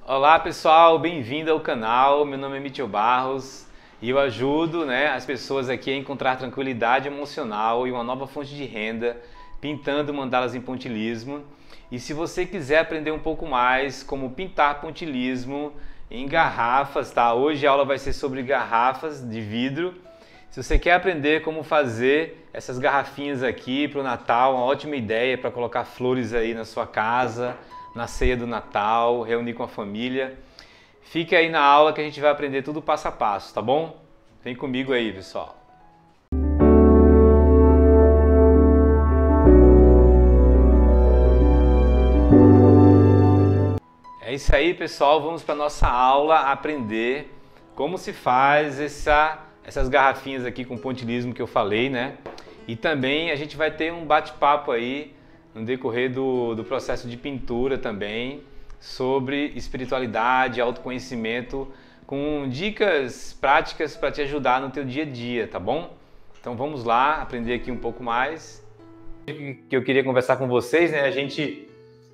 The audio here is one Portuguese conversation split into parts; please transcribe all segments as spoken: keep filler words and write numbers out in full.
Olá pessoal, bem-vindo ao canal. Meu nome é Mitchell Barros e eu ajudo né, as pessoas aqui a encontrar tranquilidade emocional e uma nova fonte de renda pintando mandalas em pontilhismo. E se você quiser aprender um pouco mais como pintar pontilhismo em garrafas, tá? Hoje a aula vai ser sobre garrafas de vidro. Se você quer aprender como fazer essas garrafinhas aqui para o Natal, uma ótima ideia para colocar flores aí na sua casa, na ceia do Natal, reunir com a família. Fique aí na aula que a gente vai aprender tudo passo a passo, tá bom? Vem comigo aí, pessoal. É isso aí, pessoal. Vamos para nossa aula aprender como se faz essa, essas garrafinhas aqui com pontilhismo que eu falei, né? E também a gente vai ter um bate-papo aí no decorrer do, do processo de pintura também sobre espiritualidade, autoconhecimento, com dicas práticas para te ajudar no teu dia a dia, tá bom? Então vamos lá aprender aqui um pouco mais. Que eu queria conversar com vocês, né? A gente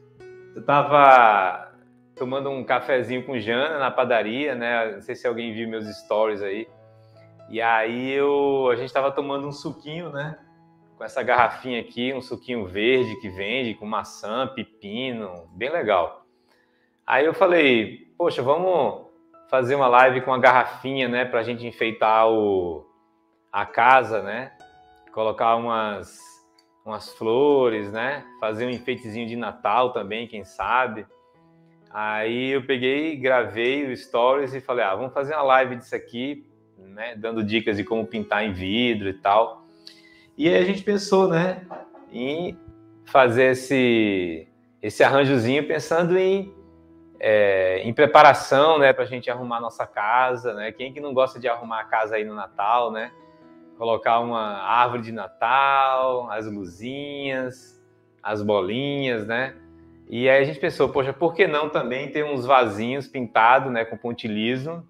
estava tomando um cafezinho com Jana na padaria, né? Não sei se alguém viu meus stories aí. E aí eu, a gente estava tomando um suquinho, né? Com essa garrafinha aqui, um suquinho verde que vende com maçã, pepino, bem legal. Aí eu falei, poxa, vamos fazer uma live com a garrafinha, né? Pra gente enfeitar o, a casa, né? Colocar umas, umas flores, né? Fazer um enfeitezinho de Natal também, quem sabe. Aí eu peguei, gravei o stories e falei, ah, vamos fazer uma live disso aqui, né? Dando dicas de como pintar em vidro e tal. E aí a gente pensou, né, em fazer esse, esse arranjozinho pensando em, é, em preparação, né, para a gente arrumar nossa casa, né? Quem que não gosta de arrumar a casa aí no Natal, né? Colocar uma árvore de Natal, as luzinhas, as bolinhas, né? E aí a gente pensou, poxa, por que não também ter uns vasinhos pintados, né, com pontilhismo,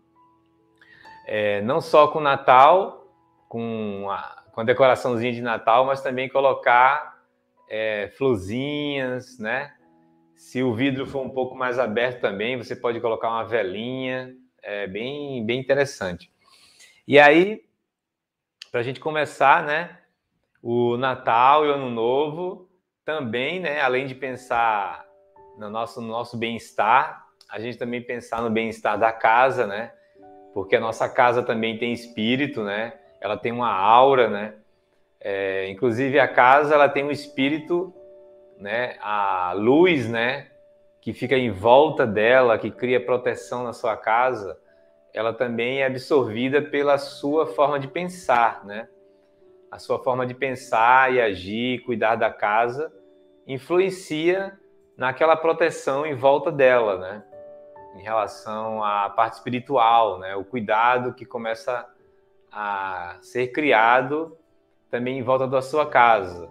é, não só com Natal, com a com a decoraçãozinha de Natal, mas também colocar é, florzinhas, né? Se o vidro for um pouco mais aberto também, você pode colocar uma velinha, é bem, bem interessante. E aí, para a gente começar, né? O Natal e o Ano Novo, também, né? Além de pensar no nosso, no nosso bem-estar, a gente também pensar no bem-estar da casa, né? Porque a nossa casa também tem espírito, né? Ela tem uma aura, né? É, inclusive a casa ela tem um espírito, né? A luz, né? Que fica em volta dela, que cria proteção na sua casa, ela também é absorvida pela sua forma de pensar, né? A sua forma de pensar e agir, cuidar da casa, influencia naquela proteção em volta dela, né? Em relação à parte espiritual, né? O cuidado que começa a ser criado também em volta da sua casa.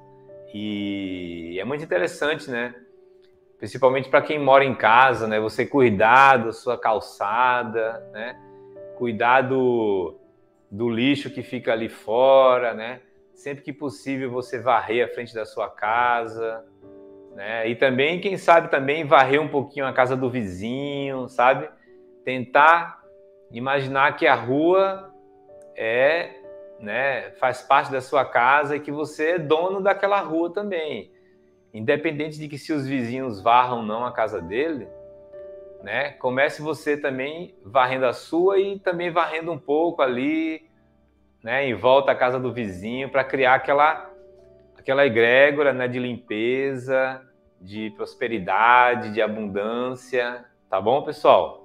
E é muito interessante, né? Principalmente para quem mora em casa, né? Você cuidar da sua calçada, né? Cuidar do, do lixo que fica ali fora, né? Sempre que possível você varrer a frente da sua casa, né? E também, quem sabe, também varrer um pouquinho a casa do vizinho, sabe? Tentar imaginar que a rua é, né, faz parte da sua casa e que você é dono daquela rua também. Independente de que se os vizinhos varram ou não a casa dele, né? Comece você também varrendo a sua e também varrendo um pouco ali, né, em volta à casa do vizinho para criar aquela aquela egrégora, né, de limpeza, de prosperidade, de abundância, tá bom, pessoal?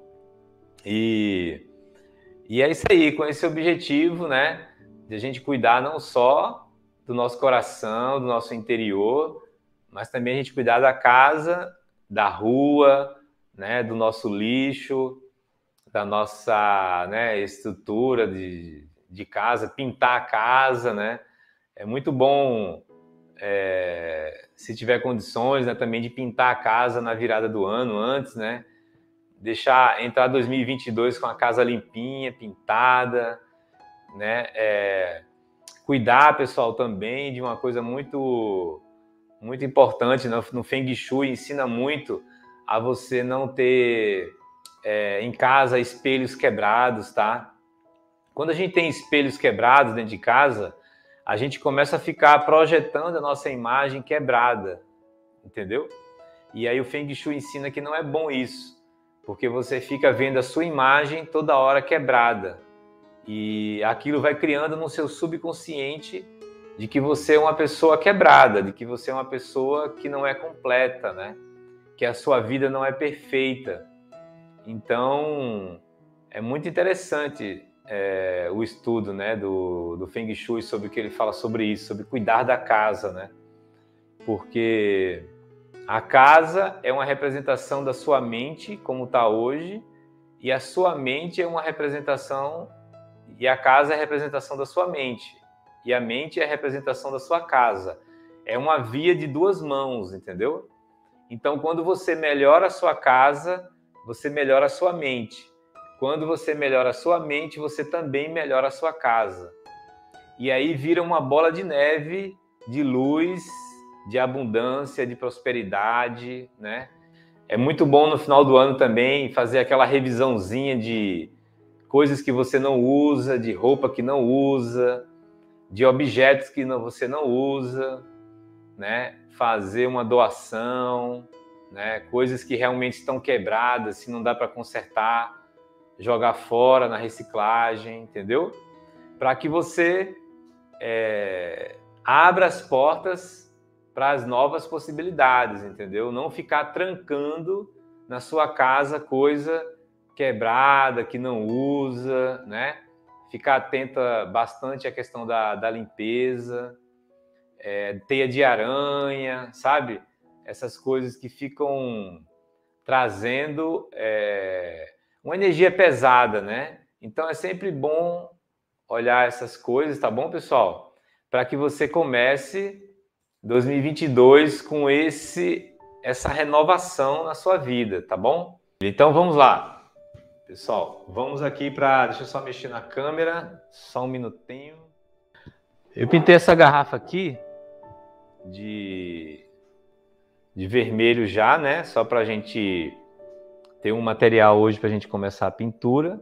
E, e é isso aí, com esse objetivo, né, de a gente cuidar não só do nosso coração, do nosso interior, mas também a gente cuidar da casa, da rua, né, do nosso lixo, da nossa, né, estrutura de, de casa, pintar a casa, né? É muito bom, é, se tiver condições, né, também de pintar a casa na virada do ano, antes, né? Deixar entrar dois mil e vinte e dois com a casa limpinha, pintada, né? É, cuidar, pessoal, também de uma coisa muito, muito importante, no, no Feng Shui ensina muito a você não ter é, em casa espelhos quebrados, tá? Quando a gente tem espelhos quebrados dentro de casa, a gente começa a ficar projetando a nossa imagem quebrada, entendeu? E aí o Feng Shui ensina que não é bom isso, porque você fica vendo a sua imagem toda hora quebrada. E aquilo vai criando no seu subconsciente de que você é uma pessoa quebrada, de que você é uma pessoa que não é completa, né? Que a sua vida não é perfeita. Então, é muito interessante é, o estudo, né, do, do Feng Shui sobre o que ele fala sobre isso, sobre cuidar da casa, né? Porque a casa é uma representação da sua mente, como está hoje, e a sua mente é uma representação, e a casa é a representação da sua mente, e a mente é a representação da sua casa. É uma via de duas mãos, entendeu? Então, quando você melhora a sua casa, você melhora a sua mente. Quando você melhora a sua mente, você também melhora a sua casa. E aí vira uma bola de neve de luz, de abundância, de prosperidade, né? É muito bom no final do ano também fazer aquela revisãozinha de coisas que você não usa, de roupa que não usa, de objetos que não, você não usa, né? Fazer uma doação, né? Coisas que realmente estão quebradas, se não dá para consertar, jogar fora na reciclagem, entendeu? Para que você é, abra as portas para as novas possibilidades, entendeu? Não ficar trancando na sua casa coisa quebrada, que não usa, né? Ficar atenta bastante à questão da, da limpeza, é, teia de aranha, sabe? Essas coisas que ficam trazendo é, uma energia pesada, né? Então é sempre bom olhar essas coisas, tá bom, pessoal? Para que você comece dois mil e vinte e dois com esse, essa renovação na sua vida, tá bom? Então vamos lá, pessoal. Vamos aqui para... Deixa eu só mexer na câmera, só um minutinho. Eu pintei essa garrafa aqui de, de vermelho já, né? Só para a gente ter um material hoje para a gente começar a pintura.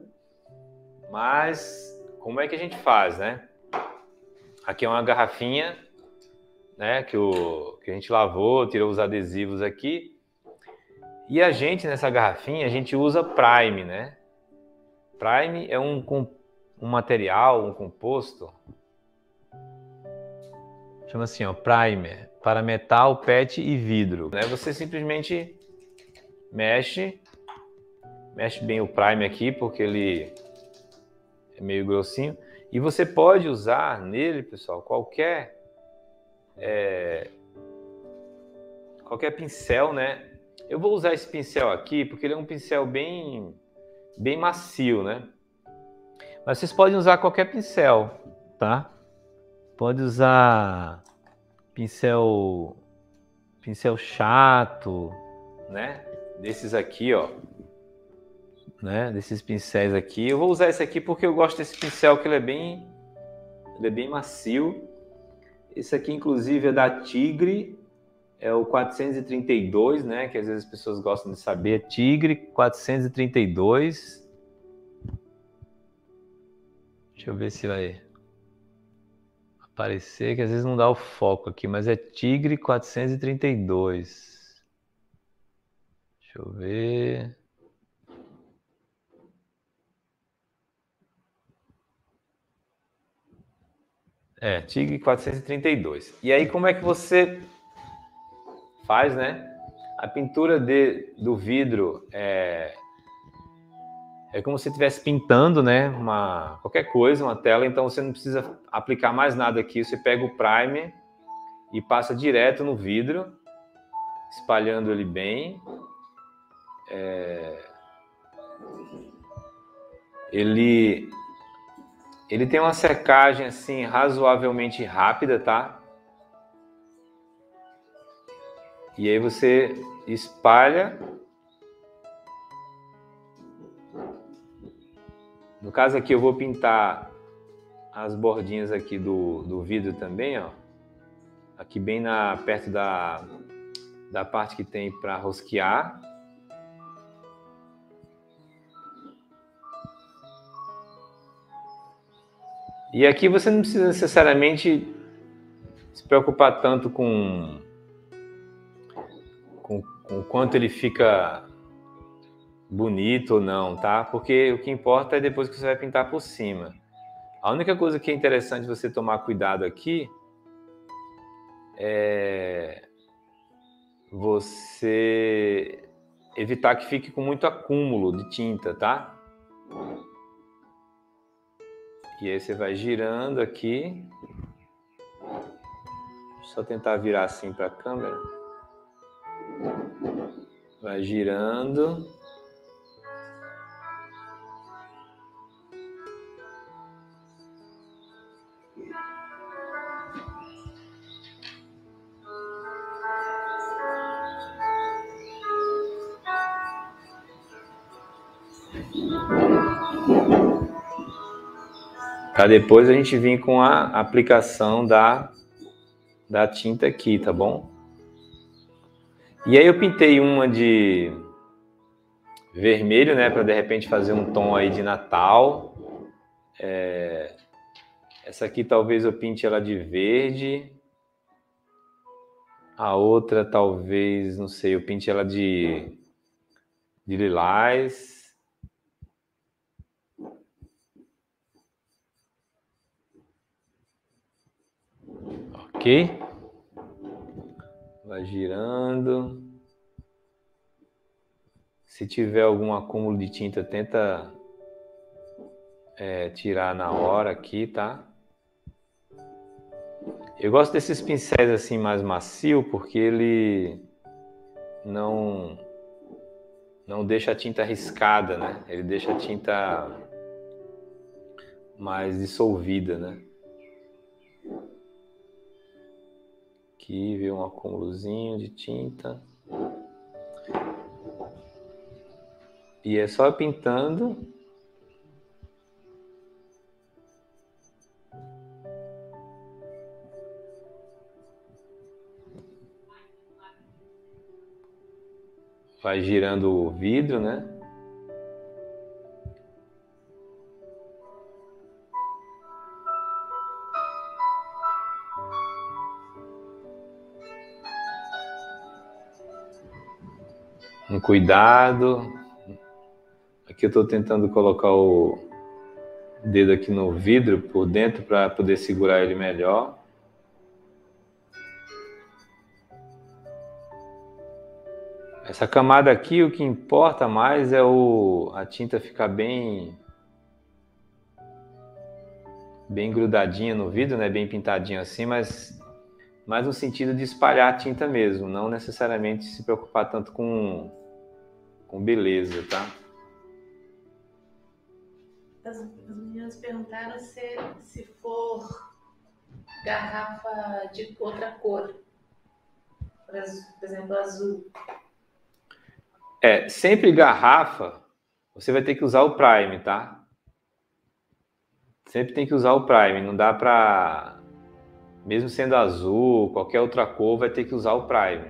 Mas como é que a gente faz, né? Aqui é uma garrafinha, né? Que, o, que a gente lavou, tirou os adesivos aqui. E a gente, nessa garrafinha, a gente usa Prime, né? Prime é um, um material, um composto, chama assim, ó, Primer, para metal, P E T e vidro. Né? Você simplesmente mexe, mexe bem o Primer aqui, porque ele é meio grossinho. E você pode usar nele, pessoal, qualquer, é, qualquer pincel, né? Eu vou usar esse pincel aqui, porque ele é um pincel bem, bem macio, né? Mas vocês podem usar qualquer pincel, tá? Pode usar pincel, pincel chato, né? Desses aqui, ó. Né? Desses pincéis aqui. Eu vou usar esse aqui porque eu gosto desse pincel, que ele é bem, ele é bem macio. Esse aqui, inclusive, é da Tigre. É o quatrocentos e trinta e dois, né? Que às vezes as pessoas gostam de saber. Tigre quatrocentos e trinta e dois. Deixa eu ver se vai aparecer, que às vezes não dá o foco aqui, mas é Tigre quatrocentos e trinta e dois. Deixa eu ver. É, Tigre quatrocentos e trinta e dois. E aí, como é que você faz, né? A pintura de, do vidro é, é como se estivesse pintando, né? Uma, qualquer coisa, uma tela, então você não precisa aplicar mais nada aqui. Você pega o primer e passa direto no vidro, espalhando ele bem. É, ele, ele tem uma secagem assim razoavelmente rápida, tá? E aí você espalha. No caso aqui eu vou pintar as bordinhas aqui do, do vidro também, ó. Aqui bem na, perto da, da parte que tem para rosquear. E aqui você não precisa necessariamente se preocupar tanto com, com, com o quanto ele fica bonito ou não, tá? Porque o que importa é depois que você vai pintar por cima. A única coisa que é interessante você tomar cuidado aqui é você evitar que fique com muito acúmulo de tinta, tá? E aí você vai girando aqui. Só tentar virar assim para a câmera. Vai girando. Para depois a gente vir com a aplicação da, da tinta aqui, tá bom? E aí eu pintei uma de vermelho, né, para de repente fazer um tom aí de Natal. É... Essa aqui talvez eu pinte ela de verde. A outra talvez, não sei, eu pinte ela de, de lilás. Ok? Vai girando. Se tiver algum acúmulo de tinta, tenta é, tirar na hora aqui, tá? Eu gosto desses pincéis assim mais macio porque ele não não deixa a tinta riscada, né? Ele deixa a tinta mais dissolvida, né? Aqui veio um acúmulozinho de tinta. E é só pintando. Vai girando o vidro, né? Um cuidado. Aqui eu estou tentando colocar o dedo aqui no vidro por dentro para poder segurar ele melhor. Essa camada aqui, o que importa mais é o, a tinta ficar bem, bem grudadinha no vidro, né? Bem pintadinha assim, mas mais no sentido de espalhar a tinta mesmo, não necessariamente se preocupar tanto com, com beleza, tá? As, as meninas perguntaram se, se for garrafa de outra cor, por exemplo, azul. É, sempre garrafa, você vai ter que usar o prime, tá? Sempre tem que usar o prime, não dá pra... Mesmo sendo azul, qualquer outra cor, vai ter que usar o prime.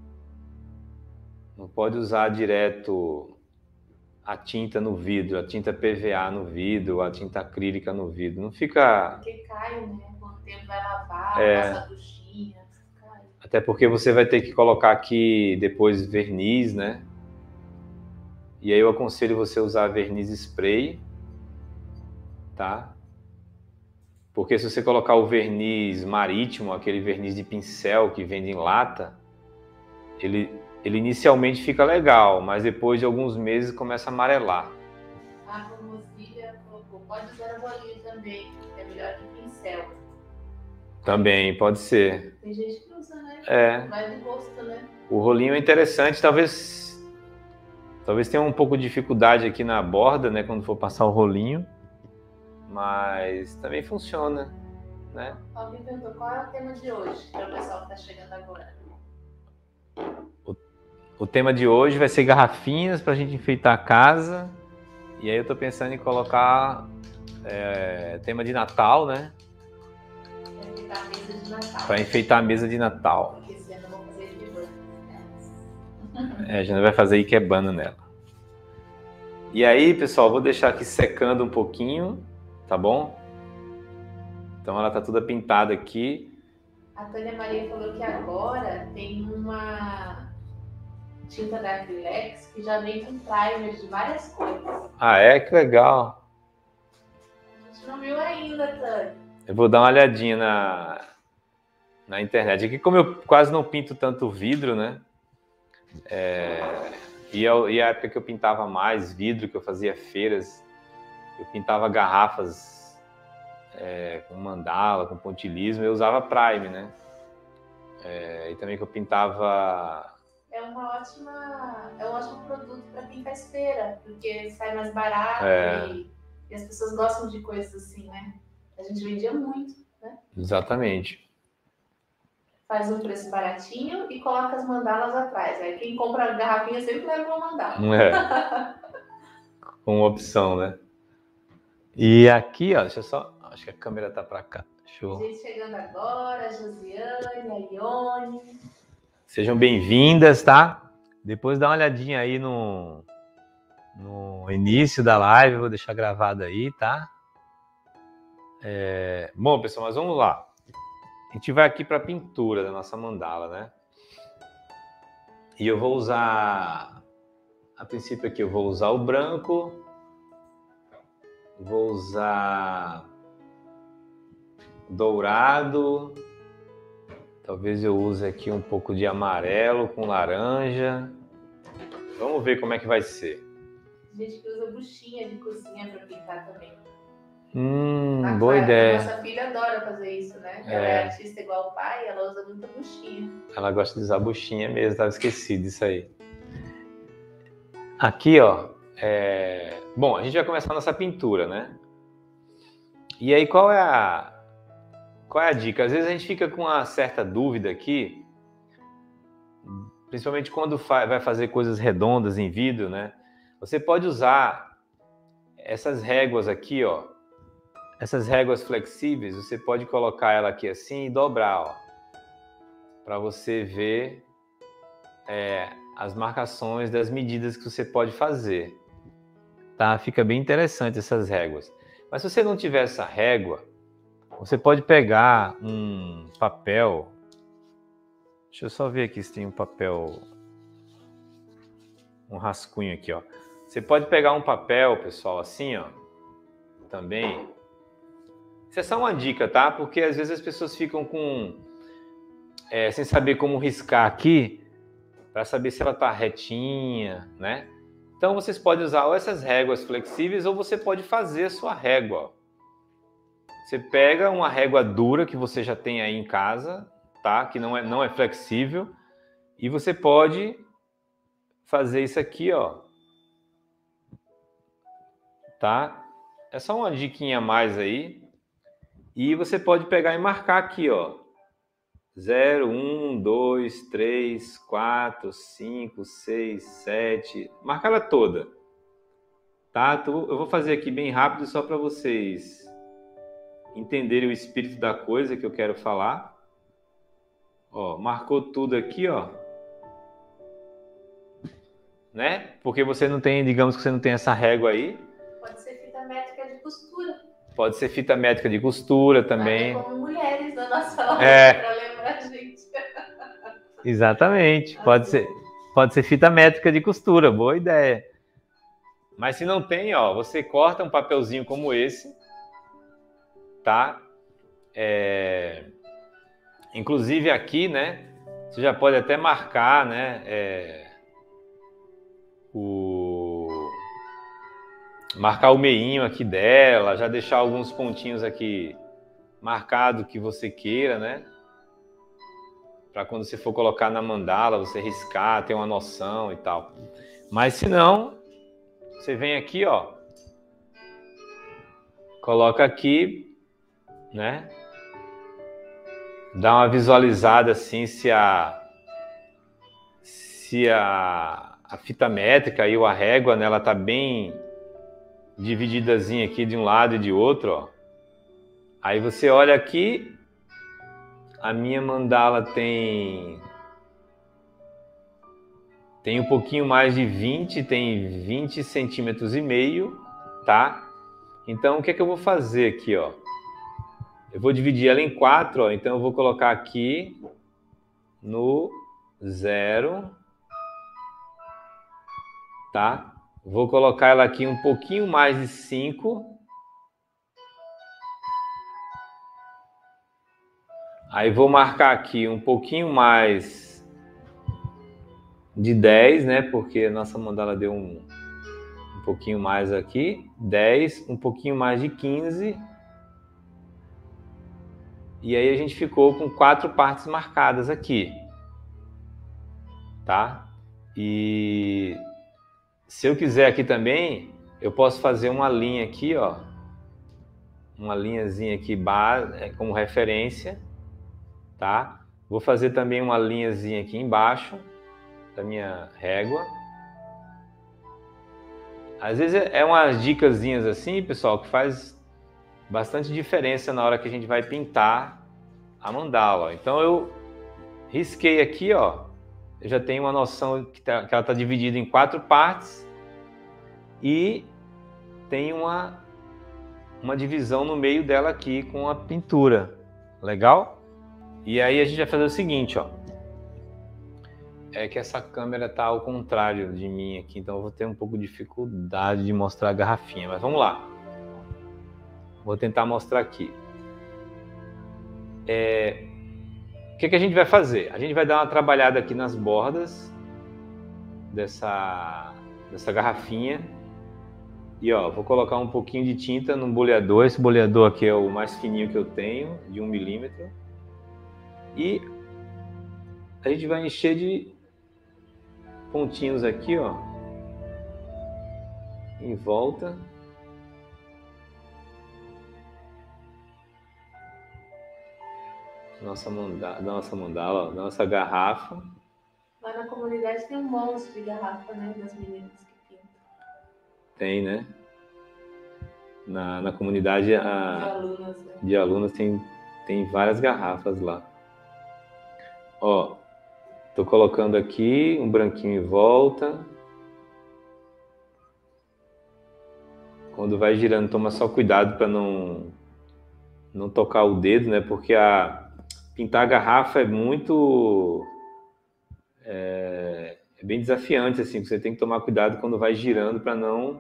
Não pode usar direto a tinta no vidro, a tinta P V A no vidro, a tinta acrílica no vidro. Não fica... Porque cai, né? Quando o tempo vai lavar, é... passa a duchinha, cai. Até porque você vai ter que colocar aqui depois verniz, né? E aí eu aconselho você usar verniz spray, tá? Porque se você colocar o verniz marítimo, aquele verniz de pincel que vende em lata, ele, ele inicialmente fica legal, mas depois de alguns meses começa a amarelar. A Rosilha colocou, pode usar a bolinha também, que é melhor que pincel. Também, pode ser. Tem gente que usa, né? É. Vai do gosto, né? O rolinho é interessante, talvez... Talvez tenha um pouco de dificuldade aqui na borda, né, quando for passar o rolinho, mas também funciona, né? Alguém perguntou qual é o tema de hoje, para o pessoal que está chegando agora. O, o tema de hoje vai ser garrafinhas para a gente enfeitar a casa, e aí eu estou pensando em colocar é, tema de Natal, né? Para enfeitar a mesa de Natal. Para enfeitar a mesa de Natal. Porque esse ano eu vou fazer ikebana. É, a gente vai fazer ikebana nela. E aí, pessoal, vou deixar aqui secando um pouquinho, tá bom? Então ela tá toda pintada aqui. A Tânia Maria falou que agora tem uma tinta da Acrylex que já vem com primer de várias cores. Ah, é? Que legal. A gente não viu ainda, Tânia. Eu vou dar uma olhadinha na, na internet. Aqui, como eu quase não pinto tanto vidro, né? É, e, eu, e a época que eu pintava mais vidro, que eu fazia feiras, eu pintava garrafas é, com mandala, com pontilhismo, eu usava prime, né? É, e também que eu pintava... É, uma ótima, é um ótimo produto para quem faz feira, porque sai mais barato É. e, e as pessoas gostam de coisas assim, né? A gente vendia muito, né? Exatamente. Faz um preço baratinho e coloca as mandalas atrás. Aí quem compra a garrafinha sempre leva uma mandala. É. Com opção, né? E aqui, ó, deixa eu só... Acho que a câmera tá pra cá. Show. Gente chegando agora, a Josiane, a Ione. Sejam bem-vindas, tá? Depois dá uma olhadinha aí no, no início da live, vou deixar gravado aí, tá? É... Bom, pessoal, mas vamos lá. A gente vai aqui para a pintura da nossa mandala, né? E eu vou usar, a princípio aqui eu vou usar o branco, vou usar dourado, talvez eu use aqui um pouco de amarelo com laranja. Vamos ver como é que vai ser. Gente que usa buchinha de cozinha para pintar também. Hum, A boa Clara, ideia. Nossa filha adora fazer isso, né? É. Ela é artista igual o pai, ela usa muita buchinha. Ela gosta de usar buchinha mesmo, estava esquecido disso aí. Aqui, ó, é... bom, a gente vai começar a nossa pintura, né? E aí, qual é a qual é a dica? Às vezes a gente fica com uma certa dúvida aqui, principalmente quando vai fazer coisas redondas em vidro, né? Você pode usar essas réguas aqui, ó, essas réguas flexíveis, você pode colocar ela aqui assim e dobrar, ó, para você ver é, as marcações das medidas que você pode fazer, tá? Fica bem interessante essas réguas. Mas se você não tiver essa régua, você pode pegar um papel. Deixa eu só ver aqui se tem um papel, um rascunho aqui, ó. Você pode pegar um papel, pessoal, assim, ó, também. Isso é só uma dica, tá? Porque às vezes as pessoas ficam com é, sem saber como riscar aqui, para saber se ela tá retinha, né? Então vocês podem usar ou essas réguas flexíveis ou você pode fazer a sua régua. Você pega uma régua dura que você já tem aí em casa, tá? Que não é, não é flexível, e você pode fazer isso aqui, ó. Tá? É só uma diquinha a mais aí. E você pode pegar e marcar aqui, ó. zero, um, dois, três, quatro, cinco, seis, sete. Marca ela toda. Tá? Eu vou fazer aqui bem rápido só para vocês entenderem o espírito da coisa que eu quero falar. Ó, marcou tudo aqui, ó. Né? Porque você não tem, digamos que você não tem essa régua aí. Pode ser fita métrica de costura. Pode ser fita métrica de costura também. Até como mulheres da nossa aula, É. para lembrar a gente. Exatamente. Pode ser, pode ser fita métrica de costura. Boa ideia. Mas se não tem, ó, você corta um papelzinho como esse, tá? É... Inclusive aqui, né? Você já pode até marcar, né? É... O... Marcar o meinho aqui dela, já deixar alguns pontinhos aqui marcado que você queira, né? Para quando você for colocar na mandala, você riscar, ter uma noção e tal. Mas se não, você vem aqui, ó, coloca aqui, né? Dá uma visualizada assim se a se a, a fita métrica e a régua, né, ela tá bem divididazinha aqui de um lado e de outro, ó. Aí você olha aqui, a minha mandala tem tem um pouquinho mais de vinte, tem vinte centímetros e meio, tá? Então o que é que eu vou fazer aqui, ó? Eu vou dividir ela em quatro, ó, então eu vou colocar aqui no zero, tá? Vou colocar ela aqui um pouquinho mais de cinco. Aí vou marcar aqui um pouquinho mais de dez, né? Porque a nossa mandala deu um, um pouquinho mais aqui. dez, um pouquinho mais de quinze. E aí a gente ficou com quatro partes marcadas aqui. Tá? E se eu quiser aqui também, eu posso fazer uma linha aqui, ó. Uma linhazinha aqui base, como referência. Tá? Vou fazer também uma linhazinha aqui embaixo da minha régua. Às vezes é umas dicasinhas assim, pessoal, que faz bastante diferença na hora que a gente vai pintar a mandala. Então eu risquei aqui, ó. Eu já tenho uma noção que, tá, que ela está dividida em quatro partes e tem uma, uma divisão no meio dela aqui com a pintura. Legal? E aí a gente vai fazer o seguinte, ó. É que essa câmera tá ao contrário de mim aqui, então eu vou ter um pouco de dificuldade de mostrar a garrafinha, mas vamos lá. Vou tentar mostrar aqui. É... O que, que a gente vai fazer? A gente vai dar uma trabalhada aqui nas bordas dessa, dessa garrafinha. E ó, vou colocar um pouquinho de tinta no boleador. Esse boleador aqui é o mais fininho que eu tenho, de um milímetro. E a gente vai encher de pontinhos aqui, ó, em volta. Nossa mandala, nossa mandala, nossa garrafa. Lá na comunidade tem um monte de garrafa, né, das meninas que pintam. Tem, né? Na, na comunidade a, de alunas, né? de alunas tem, tem várias garrafas lá. Ó, tô colocando aqui um branquinho em volta. Quando vai girando, toma só cuidado para não, não tocar o dedo, né? Porque a pintar a garrafa é muito... É, é bem desafiante, assim. Você tem que tomar cuidado quando vai girando para não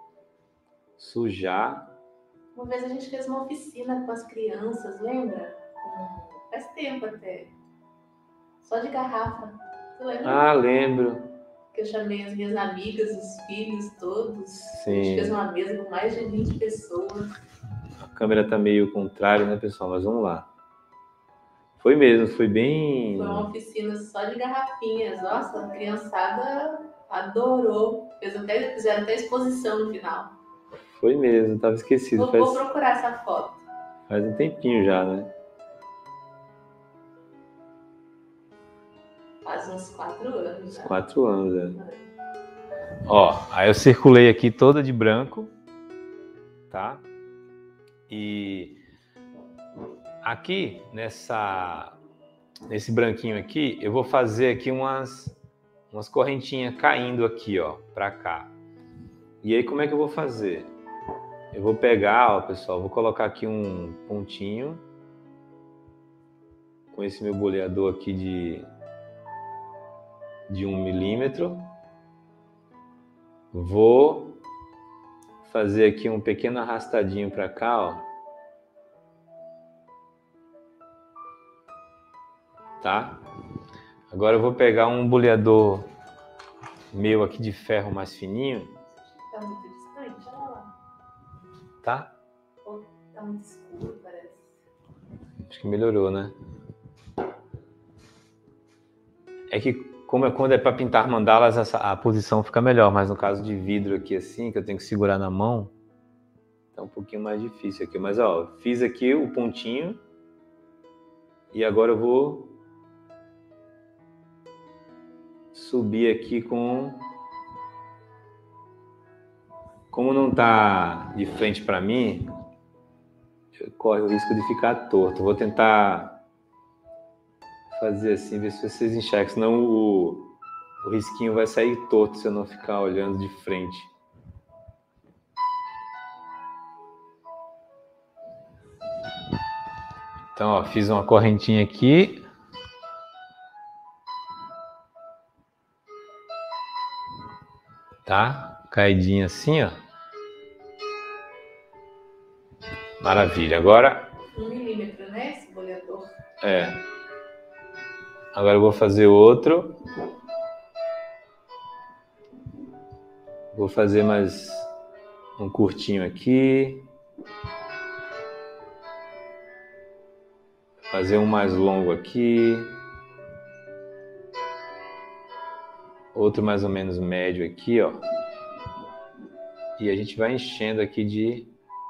sujar. Uma vez a gente fez uma oficina com as crianças, lembra? Faz tempo até. Só de garrafa. Você lembra? Ah, lembro. Que eu chamei as minhas amigas, os filhos todos. Sim. A gente fez uma mesa com mais de vinte pessoas. A câmera tá meio contrária, né, pessoal? Mas vamos lá. Foi mesmo, foi bem... Foi uma oficina só de garrafinhas. Nossa, a criançada adorou. Fez até, fizeram até exposição no final. Foi mesmo, tava esquecido. Vou, Faz... vou procurar essa foto. Faz um tempinho já, né? Faz uns quatro anos já. Quatro anos, né? Ó, aí eu circulei aqui toda de branco, tá? E aqui, nessa, nesse branquinho aqui, eu vou fazer aqui umas, umas correntinhas caindo aqui, ó, pra cá. E aí, como é que eu vou fazer? Eu vou pegar, ó, pessoal, vou colocar aqui um pontinho com esse meu boleador aqui de, de um milímetro. Vou fazer aqui um pequeno arrastadinho para cá, ó. Tá? Agora eu vou pegar um boleador meu aqui de ferro mais fininho. Tá muito distante, olha lá. Tá? Pô, tá muito escuro, parece. Acho que melhorou, né? É que como é, quando é para pintar mandalas, essa, a posição fica melhor, mas no caso de vidro aqui assim, que eu tenho que segurar na mão, tá um pouquinho mais difícil aqui. Mas ó, fiz aqui o pontinho e agora eu vou subir aqui com... Como não tá de frente para mim, corre o risco de ficar torto. Vou tentar fazer assim, ver se vocês enxergam, senão o, o risquinho vai sair torto se eu não ficar olhando de frente. Então, ó, fiz uma correntinha aqui. Tá? Caidinha assim, ó. Maravilha. Agora... Um milímetro, né? Esse boleador. É. Agora eu vou fazer outro. Vou fazer mais um curtinho aqui. Fazer um mais longo aqui. Outro mais ou menos médio aqui, ó. E a gente vai enchendo aqui de...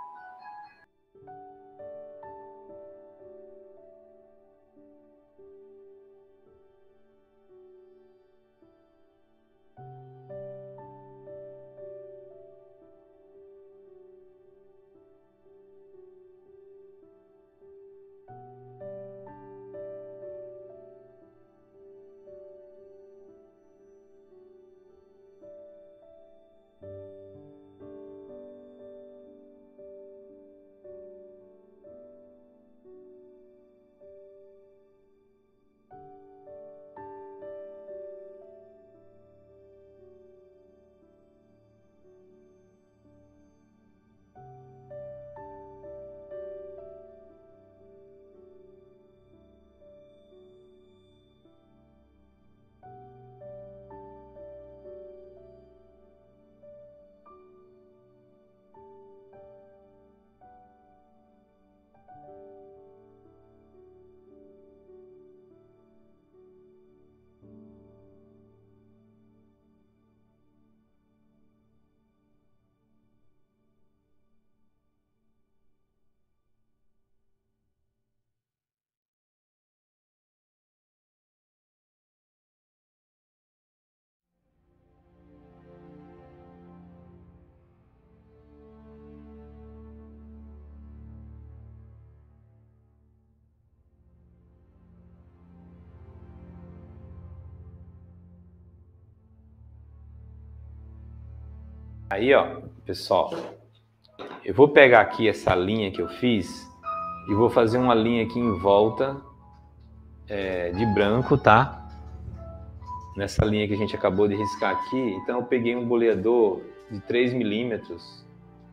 Aí, ó, pessoal, eu vou pegar aqui essa linha que eu fiz e vou fazer uma linha aqui em volta é, de branco, tá? Nessa linha que a gente acabou de riscar aqui. Então eu peguei um boleador de três milímetros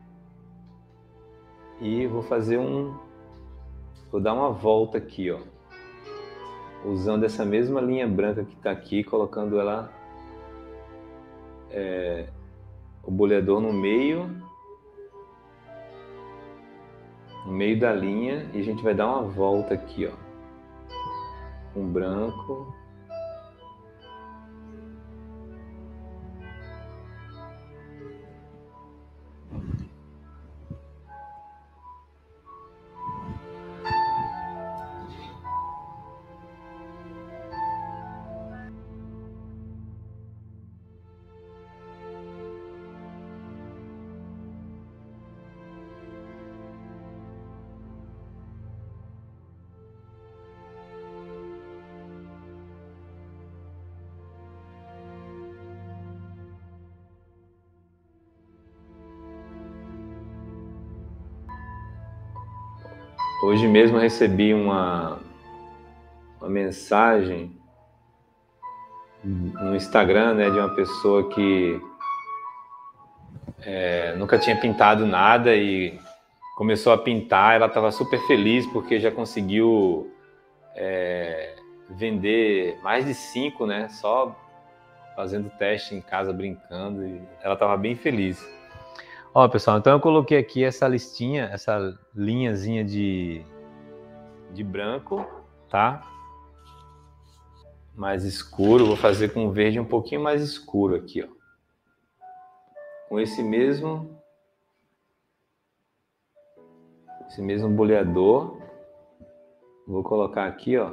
e vou fazer um... Vou dar uma volta aqui, ó. Usando essa mesma linha branca que tá aqui, colocando ela... É, o boleador no meio, no meio da linha, e a gente vai dar uma volta aqui, ó, com branco. Hoje mesmo eu recebi uma, uma mensagem no Instagram, né, de uma pessoa que é, nunca tinha pintado nada e começou a pintar. Ela estava super feliz porque já conseguiu é, vender mais de cinco, né, só fazendo teste em casa, brincando, e ela estava bem feliz. Ó, pessoal, então eu coloquei aqui essa listinha, essa linhazinha de, de branco, tá? Mais escuro, vou fazer com verde um pouquinho mais escuro aqui, ó. Com esse mesmo, esse mesmo boleador, vou colocar aqui, ó.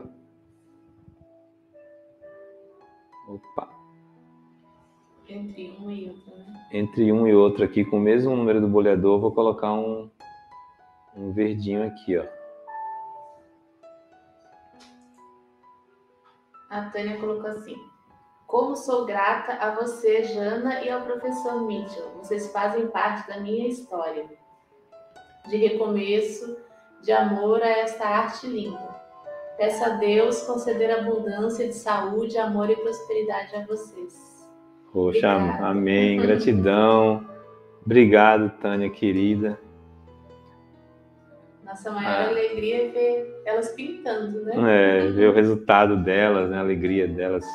Opa! Entre um e outro, né? Entre um e outro aqui, com o mesmo número do boleador, vou colocar um, um verdinho aqui, ó. A Tânia colocou assim: como sou grata a você, Jana, e ao professor Mitchell. Vocês fazem parte da minha história de recomeço, de amor a esta arte linda. Peça a Deus conceder abundância de saúde, amor e prosperidade a vocês. Poxa, amém. Gratidão. Obrigado, Tânia, querida. Nossa maior ah. alegria é ver elas pintando, né? É, ver o resultado delas, né? A alegria delas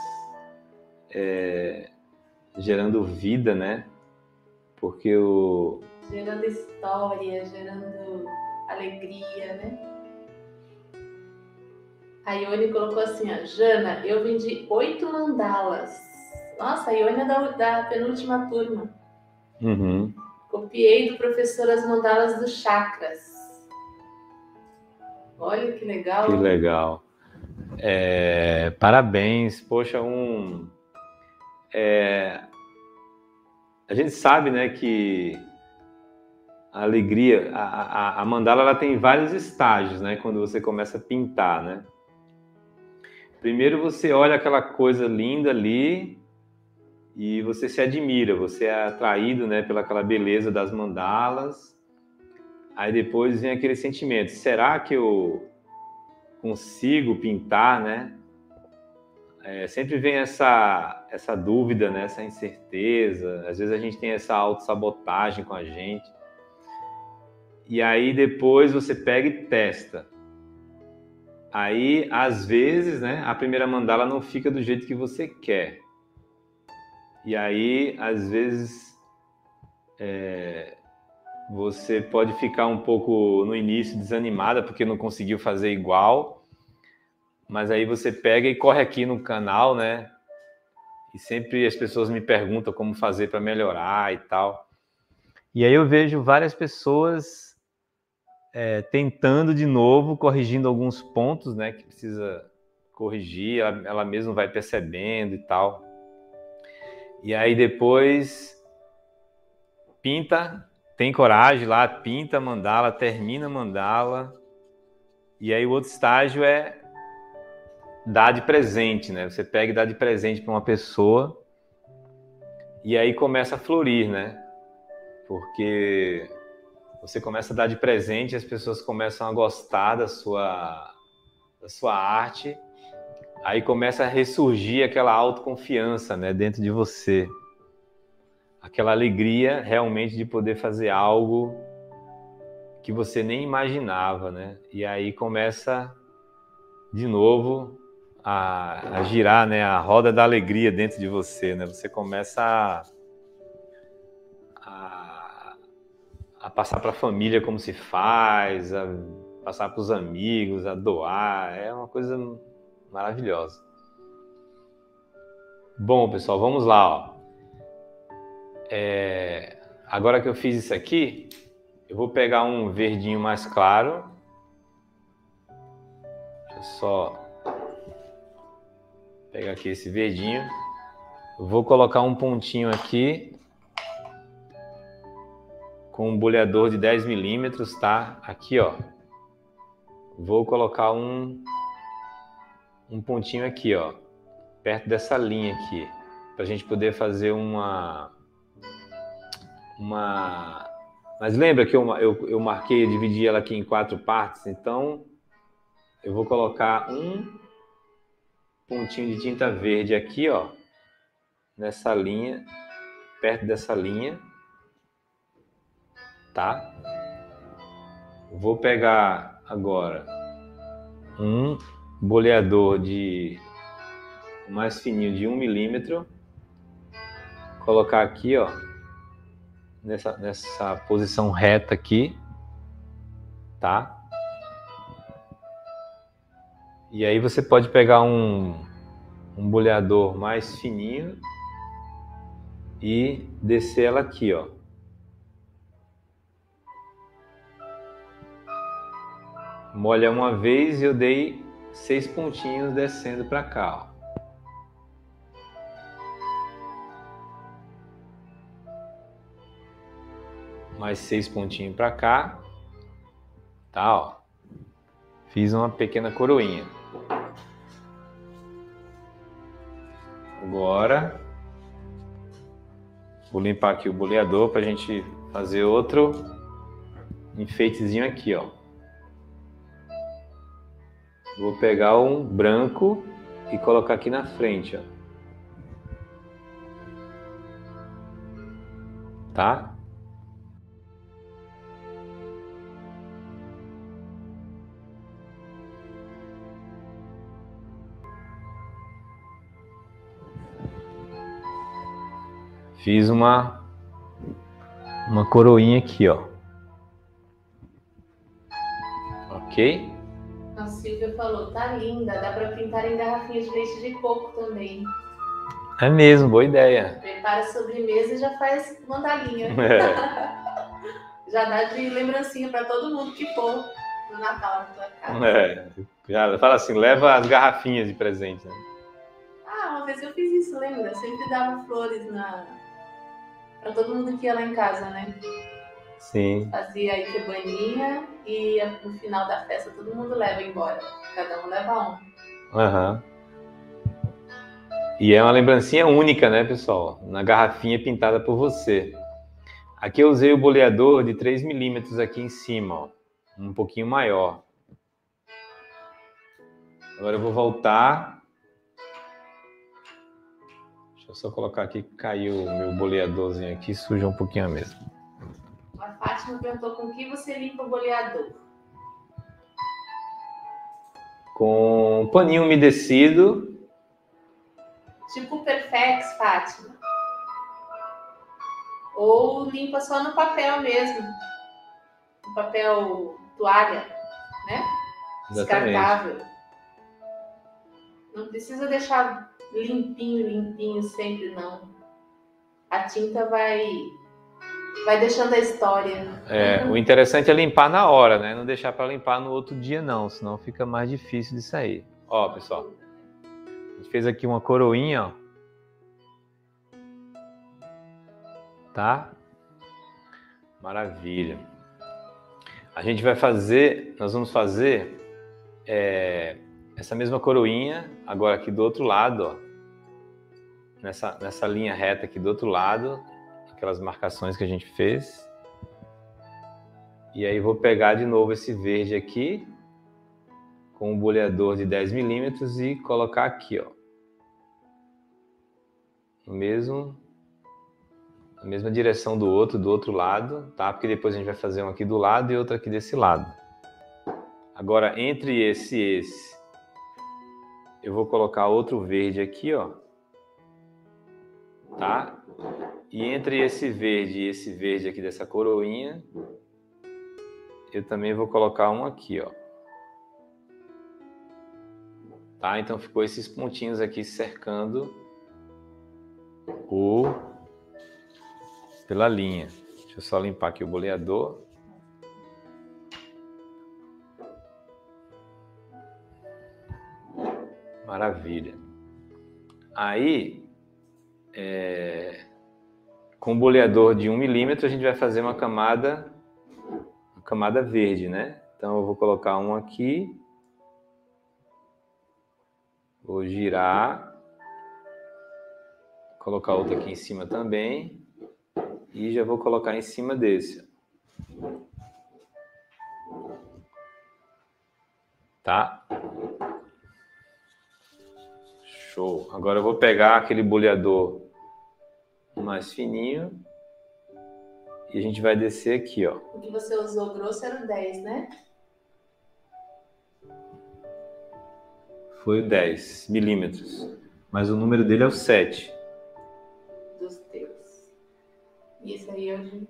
é, gerando vida, né? Porque o... Gerando história, gerando alegria, né? A Ione colocou assim, ó, Jana, eu vendi oito mandalas. Nossa, a Ione é da, da penúltima turma. Uhum. Copiei do professor as mandalas dos chakras. Olha que legal. Que legal. É, parabéns. Poxa, um... É, a gente sabe, né, que a alegria, a, a, a mandala, ela tem vários estágios, né, quando você começa a pintar, né? Primeiro você olha aquela coisa linda ali e você se admira, você é atraído, né, pela aquela beleza das mandalas. Aí depois vem aquele sentimento, será que eu consigo pintar, né? É, sempre vem essa, essa dúvida, né, essa incerteza, às vezes a gente tem essa autossabotagem com a gente. E aí depois você pega e testa. Aí, às vezes, né, a primeira mandala não fica do jeito que você quer. E aí, às vezes, é, você pode ficar um pouco no início desanimada porque não conseguiu fazer igual. Mas aí você pega e corre aqui no canal, né? E sempre as pessoas me perguntam como fazer para melhorar e tal. E aí eu vejo várias pessoas... É, tentando de novo, corrigindo alguns pontos, né, que precisa corrigir, ela, ela mesma vai percebendo e tal. E aí depois pinta, tem coragem lá, pinta a mandala, termina a mandala. E aí o outro estágio é dar de presente, né? Você pega e dá de presente para uma pessoa e aí começa a florir, né? Porque você começa a dar de presente, as pessoas começam a gostar da sua, da sua arte, aí começa a ressurgir aquela autoconfiança, né, dentro de você. Aquela alegria realmente de poder fazer algo que você nem imaginava, né? E aí começa de novo a, a girar, né, a roda da alegria dentro de você, né? Você começa a... a a passar para a família como se faz, a passar para os amigos, a doar, é uma coisa maravilhosa. Bom, pessoal, vamos lá, ó. É, agora que eu fiz isso aqui, eu vou pegar um verdinho mais claro. Deixa eu só pegar aqui esse verdinho. Eu vou colocar um pontinho aqui com um boleador de dez milímetros, tá? Aqui, ó. Vou colocar um, um pontinho aqui, ó. Perto dessa linha aqui. Pra gente poder fazer uma... uma... Mas lembra que eu, eu, eu marquei, eu dividi ela aqui em quatro partes? Então, eu vou colocar um pontinho de tinta verde aqui, ó. Nessa linha. Perto dessa linha. Tá? Vou pegar agora um boleador de mais fininho de um milímetro, colocar aqui, ó, nessa, nessa posição reta aqui, tá? E aí você pode pegar um, um boleador mais fininho e descer ela aqui, ó. Molha uma vez e eu dei seis pontinhos descendo para cá, ó. Mais seis pontinhos para cá, tá, ó. Fiz uma pequena coroinha. Agora vou limpar aqui o boleador para a gente fazer outro enfeitezinho aqui, ó. Vou pegar um branco e colocar aqui na frente, ó. Tá? Fiz uma uma coroinha aqui, ó. Ok? A Silvia falou, tá linda, dá para pintar em garrafinhas de leite de coco também. É mesmo, boa ideia. Prepara a sobremesa e já faz mandalinha. É. Já dá de lembrancinha para todo mundo que for no Natal na tua casa. É. Já fala assim, leva as garrafinhas de presente, né? Ah, uma vez eu fiz isso, lembra? Eu sempre dava flores na... para todo mundo que ia lá em casa, né? Sim. Fazia a ikebaninha e no final da festa todo mundo leva embora. Cada um leva um. Aham. E é uma lembrancinha única, né, pessoal? Na garrafinha pintada por você. Aqui eu usei o boleador de três milímetros aqui em cima, ó. Um pouquinho maior. Agora eu vou voltar. Deixa eu só colocar aqui que caiu o meu boleadorzinho aqui, suja um pouquinho a mesa. A Fátima perguntou com que você limpa o boleador? Com um paninho umedecido. Tipo Perfex, Fátima. Ou limpa só no papel mesmo. No papel toalha, né? Exatamente. Descartável. Não precisa deixar limpinho, limpinho sempre, não. A tinta vai, vai deixando a história. É, o interessante é limpar na hora, né? Não deixar para limpar no outro dia, não. Senão fica mais difícil de sair. Ó, pessoal. A gente fez aqui uma coroinha, ó. Tá? Maravilha. A gente vai fazer, nós vamos fazer é, essa mesma coroinha, agora aqui do outro lado, ó. Nessa, nessa linha reta aqui do outro lado, aquelas marcações que a gente fez. E aí vou pegar de novo esse verde aqui, com um boleador de dez milímetros e colocar aqui, ó. No mesmo... a mesma direção do outro, do outro lado, tá? Porque depois a gente vai fazer um aqui do lado e outro aqui desse lado. Agora, entre esse e esse, eu vou colocar outro verde aqui, ó. Tá? E entre esse verde e esse verde aqui dessa coroinha, eu também vou colocar um aqui, ó. Tá? Então ficou esses pontinhos aqui cercando o... pela linha. Deixa eu só limpar aqui o boleador. Maravilha. Aí, é... com o boleador de um milímetro, a gente vai fazer uma camada, uma camada verde, né? Então eu vou colocar um aqui. Vou girar. Colocar outro aqui em cima também. E já vou colocar em cima desse. Tá? Show. Agora eu vou pegar aquele boleador mais fininho. E a gente vai descer aqui, ó. O que você usou grosso era o dez, né? Foi o dez milímetros. Mas o número dele é o sete. Dos teus. E esse aí hoje...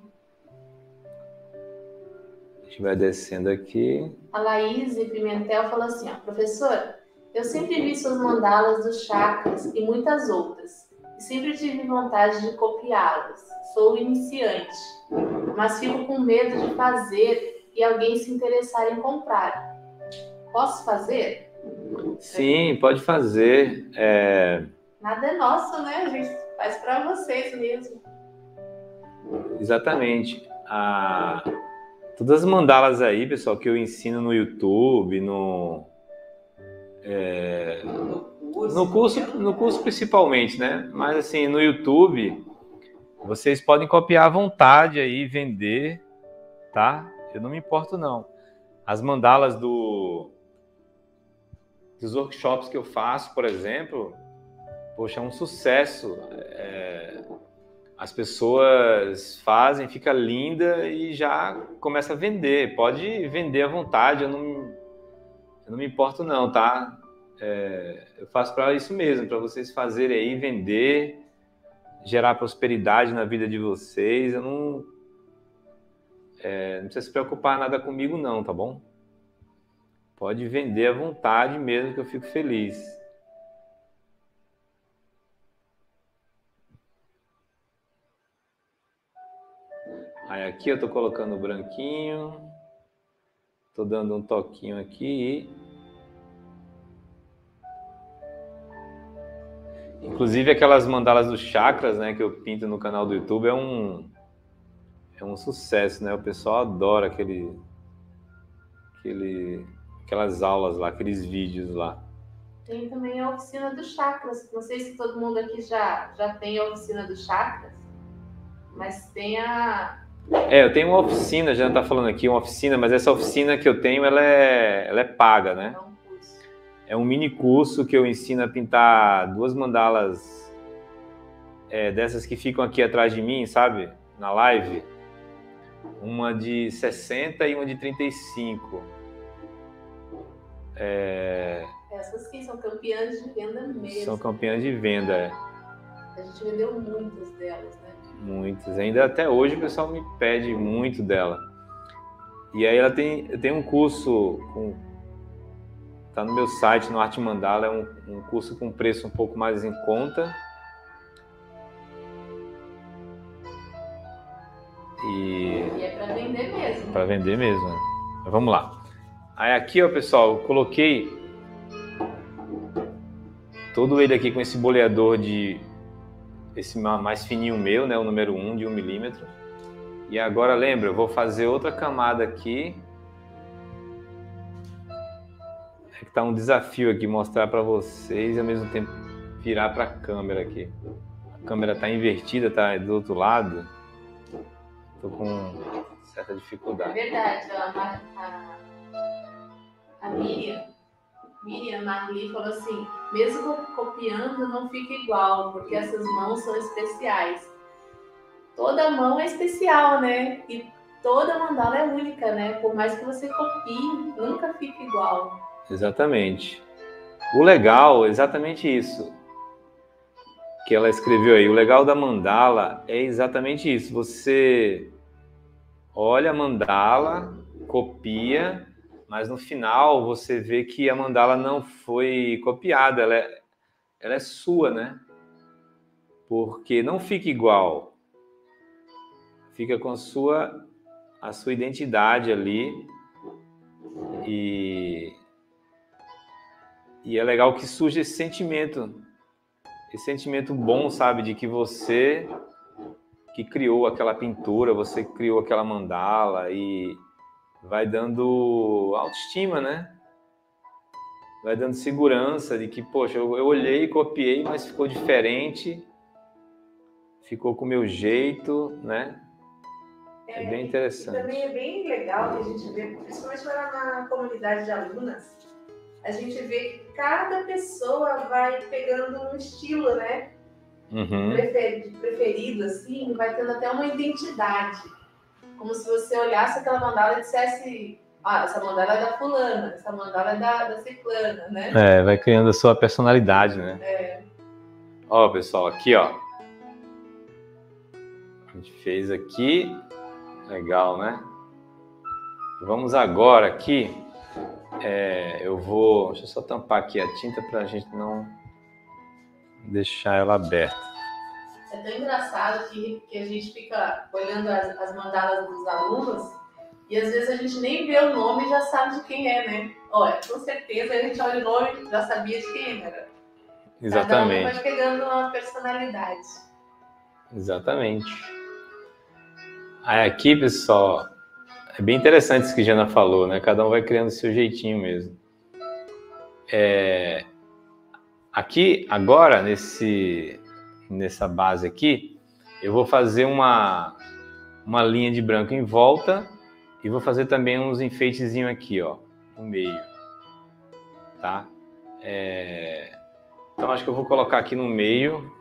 A gente vai descendo aqui. A Laís Pimentel falou assim, ó, professora, eu sempre vi suas mandalas dos chakras e muitas outras. E sempre tive vontade de copiá-las. Sou iniciante, mas fico com medo de fazer e alguém se interessar em comprar. Posso fazer? Sim, pode fazer. É... Nada é nosso, né? A gente faz para vocês mesmo. Exatamente. A... Todas as mandalas aí, pessoal, que eu ensino no YouTube, no... É... No curso, no curso principalmente, né? Mas assim, no YouTube, vocês podem copiar à vontade aí, vender, tá? Eu não me importo, não. As mandalas do... dos workshops que eu faço, por exemplo, poxa, é um sucesso. É, as pessoas fazem, fica linda e já começa a vender. Pode vender à vontade, eu não, eu não me importo não, tá? É, eu faço para isso mesmo, para vocês fazerem aí, vender, gerar prosperidade na vida de vocês. Eu não, é, não precisa se preocupar nada comigo não, tá bom? Pode vender à vontade mesmo, que eu fico feliz. Aí aqui eu tô colocando o branquinho, tô dando um toquinho aqui. Inclusive aquelas mandalas dos chakras, né, que eu pinto no canal do YouTube é um é um sucesso, né? O pessoal adora aquele aquele aquelas aulas lá, aqueles vídeos lá. Tem também a oficina dos chakras. Não sei se todo mundo aqui já já tem a oficina dos chakras, mas tem a É, eu tenho uma oficina, já tá falando aqui, uma oficina, mas essa oficina que eu tenho, ela é, ela é paga, né? é um curso. É um mini curso que eu ensino a pintar duas mandalas é, dessas que ficam aqui atrás de mim, sabe? Na live. Uma de sessenta e uma de trinta e cinco. É... Essas sim são campeãs de venda mesmo. São campeãs de venda, é. A gente vendeu muitas delas, né? Muitas. Ainda até hoje o pessoal me pede muito dela. E aí ela tem, eu tenho um curso, com, tá no meu site, no Arte Mandala, é um, um curso com preço um pouco mais em conta. E, e é para vender mesmo. Para vender mesmo, né? Mas vamos lá. Aí aqui, ó, pessoal, eu coloquei todo ele aqui com esse boleador de esse mais fininho meu, né, o número um de um milímetro. E agora lembra, eu vou fazer outra camada aqui. É que tá um desafio aqui mostrar para vocês e ao mesmo tempo virar para a câmera aqui. A câmera tá invertida, tá do outro lado. Tô com certa dificuldade. É verdade, ó, a, a, a Miriam, Miriam Marli falou assim, mesmo copiando não fica igual, porque essas mãos são especiais. Toda mão é especial, né? E toda mandala é única, né? Por mais que você copie, nunca fica igual. Exatamente. O legal, exatamente isso que ela escreveu aí. O legal da mandala é exatamente isso. Você olha a mandala, copia, mas no final você vê que a mandala não foi copiada. Ela é, ela é sua, né? Porque não fica igual. Fica com a sua, a sua identidade ali. E, e é legal que surge esse sentimento. Esse sentimento bom, sabe, de que você que criou aquela pintura, você criou aquela mandala e vai dando autoestima, né? Vai dando segurança de que, poxa, eu, eu olhei, copiei, mas ficou diferente, ficou com o meu jeito, né? É, é bem interessante. E também é bem legal que a gente vê, principalmente lá na comunidade de alunas, a gente vê que cada pessoa vai pegando um estilo, né? Uhum. Preferido, preferido, assim, vai tendo até uma identidade. Como se você olhasse aquela mandala e dissesse, ah, essa mandala é da fulana, essa mandala é da, da ciclana, né? É, vai criando a sua personalidade, né? É. Ó, pessoal, aqui, ó. A gente fez aqui. Legal, né? Vamos agora aqui. É, eu vou... Deixa eu só tampar aqui a tinta pra gente não deixar ela aberta. É tão engraçado que, que a gente fica olhando as, as mandalas dos alunos e às vezes a gente nem vê o nome e já sabe de quem é, né? Olha, com certeza a gente olha o nome e já sabia de quem era. Exatamente. Cada um vai pegando uma personalidade. Exatamente. Aí aqui, pessoal, é bem interessante isso que a Jana falou, né? Cada um vai criando o seu jeitinho mesmo. É... Aqui, agora, nesse... nessa base aqui, eu vou fazer uma, uma linha de branco em volta e vou fazer também uns enfeitezinhos aqui, ó, no meio, tá? É... Então, acho que eu vou colocar aqui no meio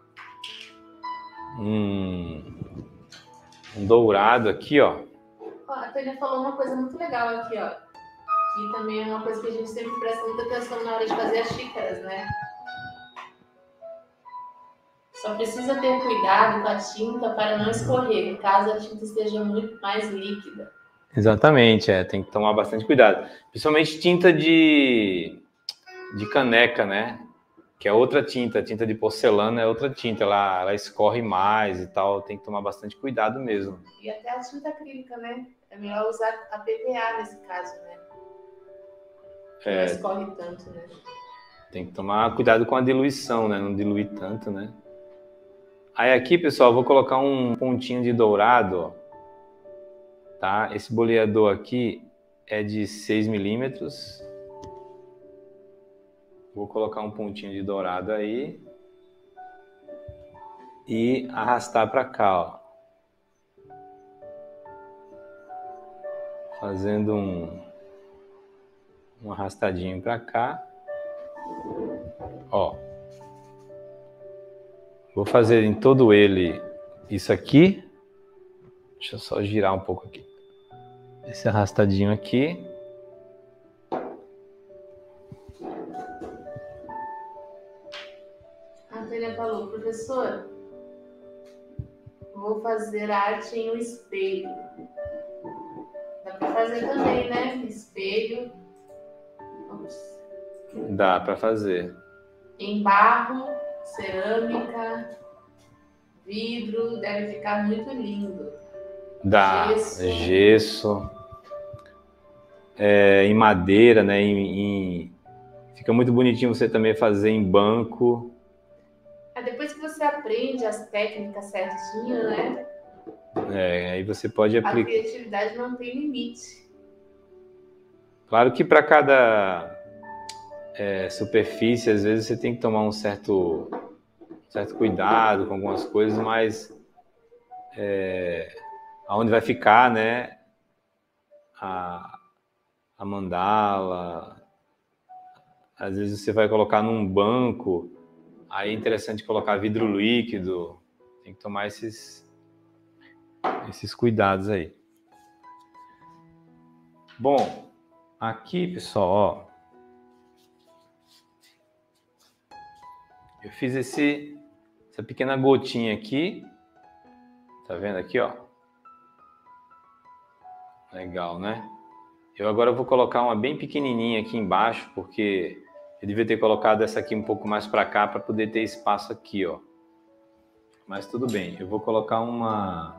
um, um dourado aqui, ó. A Tânia falou uma coisa muito legal aqui, ó. Que também é uma coisa que a gente sempre presta muita atenção na hora de fazer as xícaras, né? Só precisa ter cuidado com a tinta para não escorrer, caso a tinta esteja muito mais líquida. Exatamente, é, tem que tomar bastante cuidado. Principalmente tinta de, de caneca, né? Que é outra tinta, a tinta de porcelana é outra tinta, ela, ela escorre mais e tal, tem que tomar bastante cuidado mesmo. E até a tinta acrílica, né? É melhor usar a P V A nesse caso, né? Que é, não escorre tanto, né? Tem que tomar cuidado com a diluição, né? Não diluir tanto, né? Aí aqui, pessoal, eu vou colocar um pontinho de dourado, ó. Tá? Esse boleador aqui é de seis milímetros. Vou colocar um pontinho de dourado aí. E arrastar para cá, ó. Fazendo um, um arrastadinho para cá. Ó. Vou fazer em todo ele isso aqui. Deixa eu só girar um pouco aqui. Esse arrastadinho aqui. A Tânia falou, professor, vou fazer arte em um espelho. Dá para fazer também, né? Espelho. Ops. Dá para fazer. Em barro, cerâmica, vidro, deve ficar muito lindo. Dá. Gesso. Gesso. É, em madeira, né? Em, em... Fica muito bonitinho você também fazer em banco. É, depois que você aprende as técnicas certinho, né? É, aí você pode aplicar. A criatividade não tem limite. Claro que para cada é, superfície, às vezes você tem que tomar um certo, certo cuidado com algumas coisas, mas é, aonde vai ficar, né? A, a mandala. Às vezes você vai colocar num banco, aí é interessante colocar vidro líquido. Tem que tomar esses, esses cuidados aí. Bom, aqui, pessoal, ó. Eu fiz esse, essa pequena gotinha aqui. Tá vendo aqui, ó? Legal, né? Eu agora vou colocar uma bem pequenininha aqui embaixo, porque eu devia ter colocado essa aqui um pouco mais para cá para poder ter espaço aqui, ó. Mas tudo bem. Eu vou colocar uma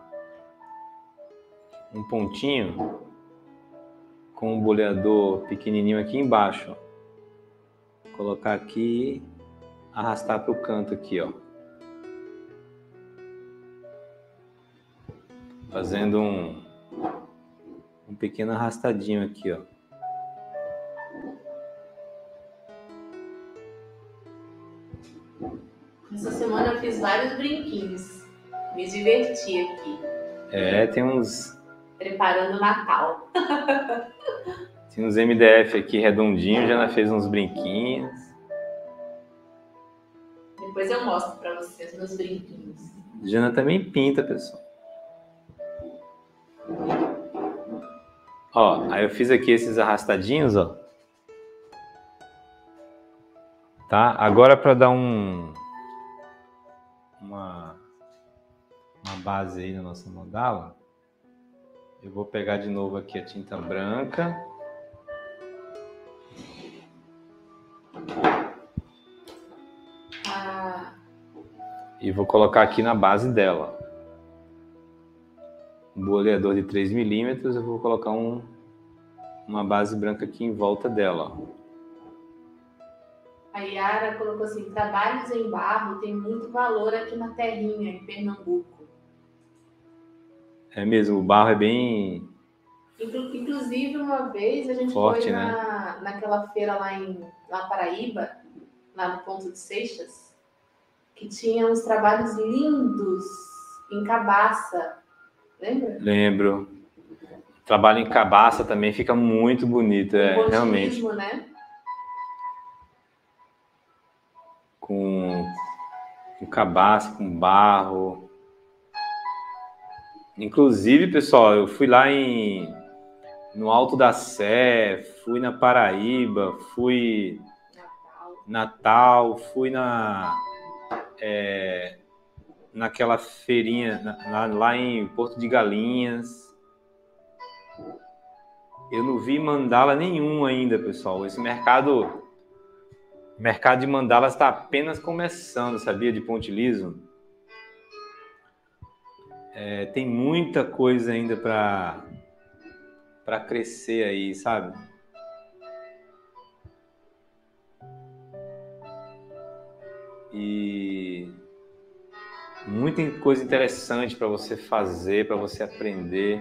um pontinho com um boleador pequenininho aqui embaixo, ó. Vou colocar aqui, arrastar para o canto aqui, ó. Fazendo um um pequeno arrastadinho aqui, ó. Essa semana eu fiz vários brinquinhos. Me diverti aqui. É, tem uns... Preparando o Natal. Tem uns M D F aqui redondinhos, já fez uns brinquinhos. Depois eu mostro pra vocês meus brinquinhos. Jana também pinta, pessoal. Ó, aí eu fiz aqui esses arrastadinhos, ó. Tá? Agora para dar um uma uma base aí na nossa mandala, eu vou pegar de novo aqui a tinta branca. Ah. E vou colocar aqui na base dela. Um boleador de três milímetros, eu vou colocar um, uma base branca aqui em volta dela. A Yara colocou assim, trabalhos em barro tem muito valor aqui na terrinha, em Pernambuco. É mesmo, o barro é bem... Inclusive, uma vez a gente forte, foi né? na, naquela feira lá em na Paraíba, lá no Ponto de Seixas, que tinha uns trabalhos lindos em cabaça. Lembra? Lembro. Trabalho em cabaça também fica muito bonito, é, Botismo, realmente. Né? com, com cabaça, com barro. Inclusive, pessoal, eu fui lá em, no Alto da Sé, fui na Paraíba, fui Natal, fui na é, naquela feirinha na, lá em Porto de Galinhas. Eu não vi mandala nenhum ainda, pessoal. Esse mercado, mercado de mandalas está apenas começando, sabia? De pontilhismo. É, tem muita coisa ainda para para crescer aí, sabe? E muita coisa interessante para você fazer, para você aprender.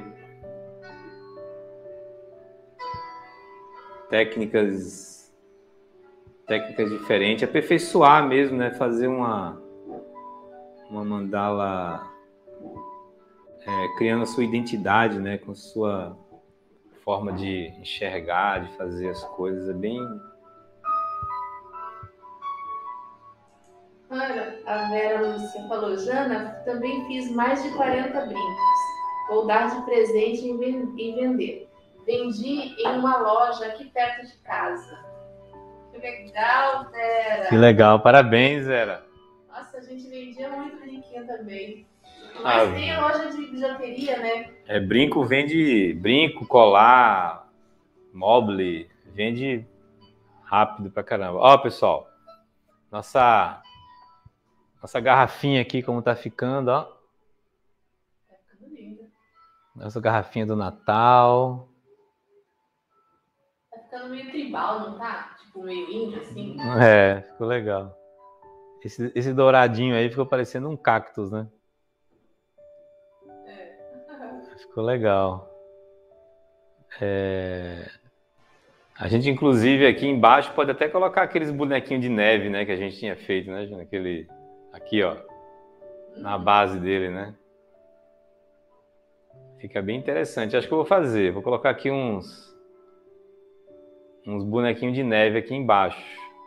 Técnicas, técnicas diferentes, aperfeiçoar mesmo, né? Fazer uma, uma mandala é, criando a sua identidade, né? Com sua forma de enxergar, de fazer as coisas, é bem... Ana, a Vera Lúcia falou, Jana, também fiz mais de quarenta brincos. Vou dar de presente e vender. Vendi em uma loja aqui perto de casa. Que legal, Vera. Que legal, parabéns, Vera. Nossa, a gente vendia muito brinquinho também. Mas ah, tem a loja de bijuteria, né? É, brinco vende, brinco, colar, mobile, vende rápido pra caramba. Ó, pessoal, nossa, nossa garrafinha aqui, como tá ficando, ó. Tá ficando linda. Nossa garrafinha do Natal. Tá ficando meio tribal, não tá? Tipo, meio índio, assim. É, ficou legal. Esse, esse douradinho aí ficou parecendo um cactus, né? É. Ficou legal. É... A gente, inclusive, aqui embaixo pode até colocar aqueles bonequinhos de neve, né? Que a gente tinha feito, né, Jana? Aquele... Aqui, ó. Na base dele, né? Fica bem interessante. Acho que eu vou fazer. Vou colocar aqui uns... Uns bonequinhos de neve aqui embaixo.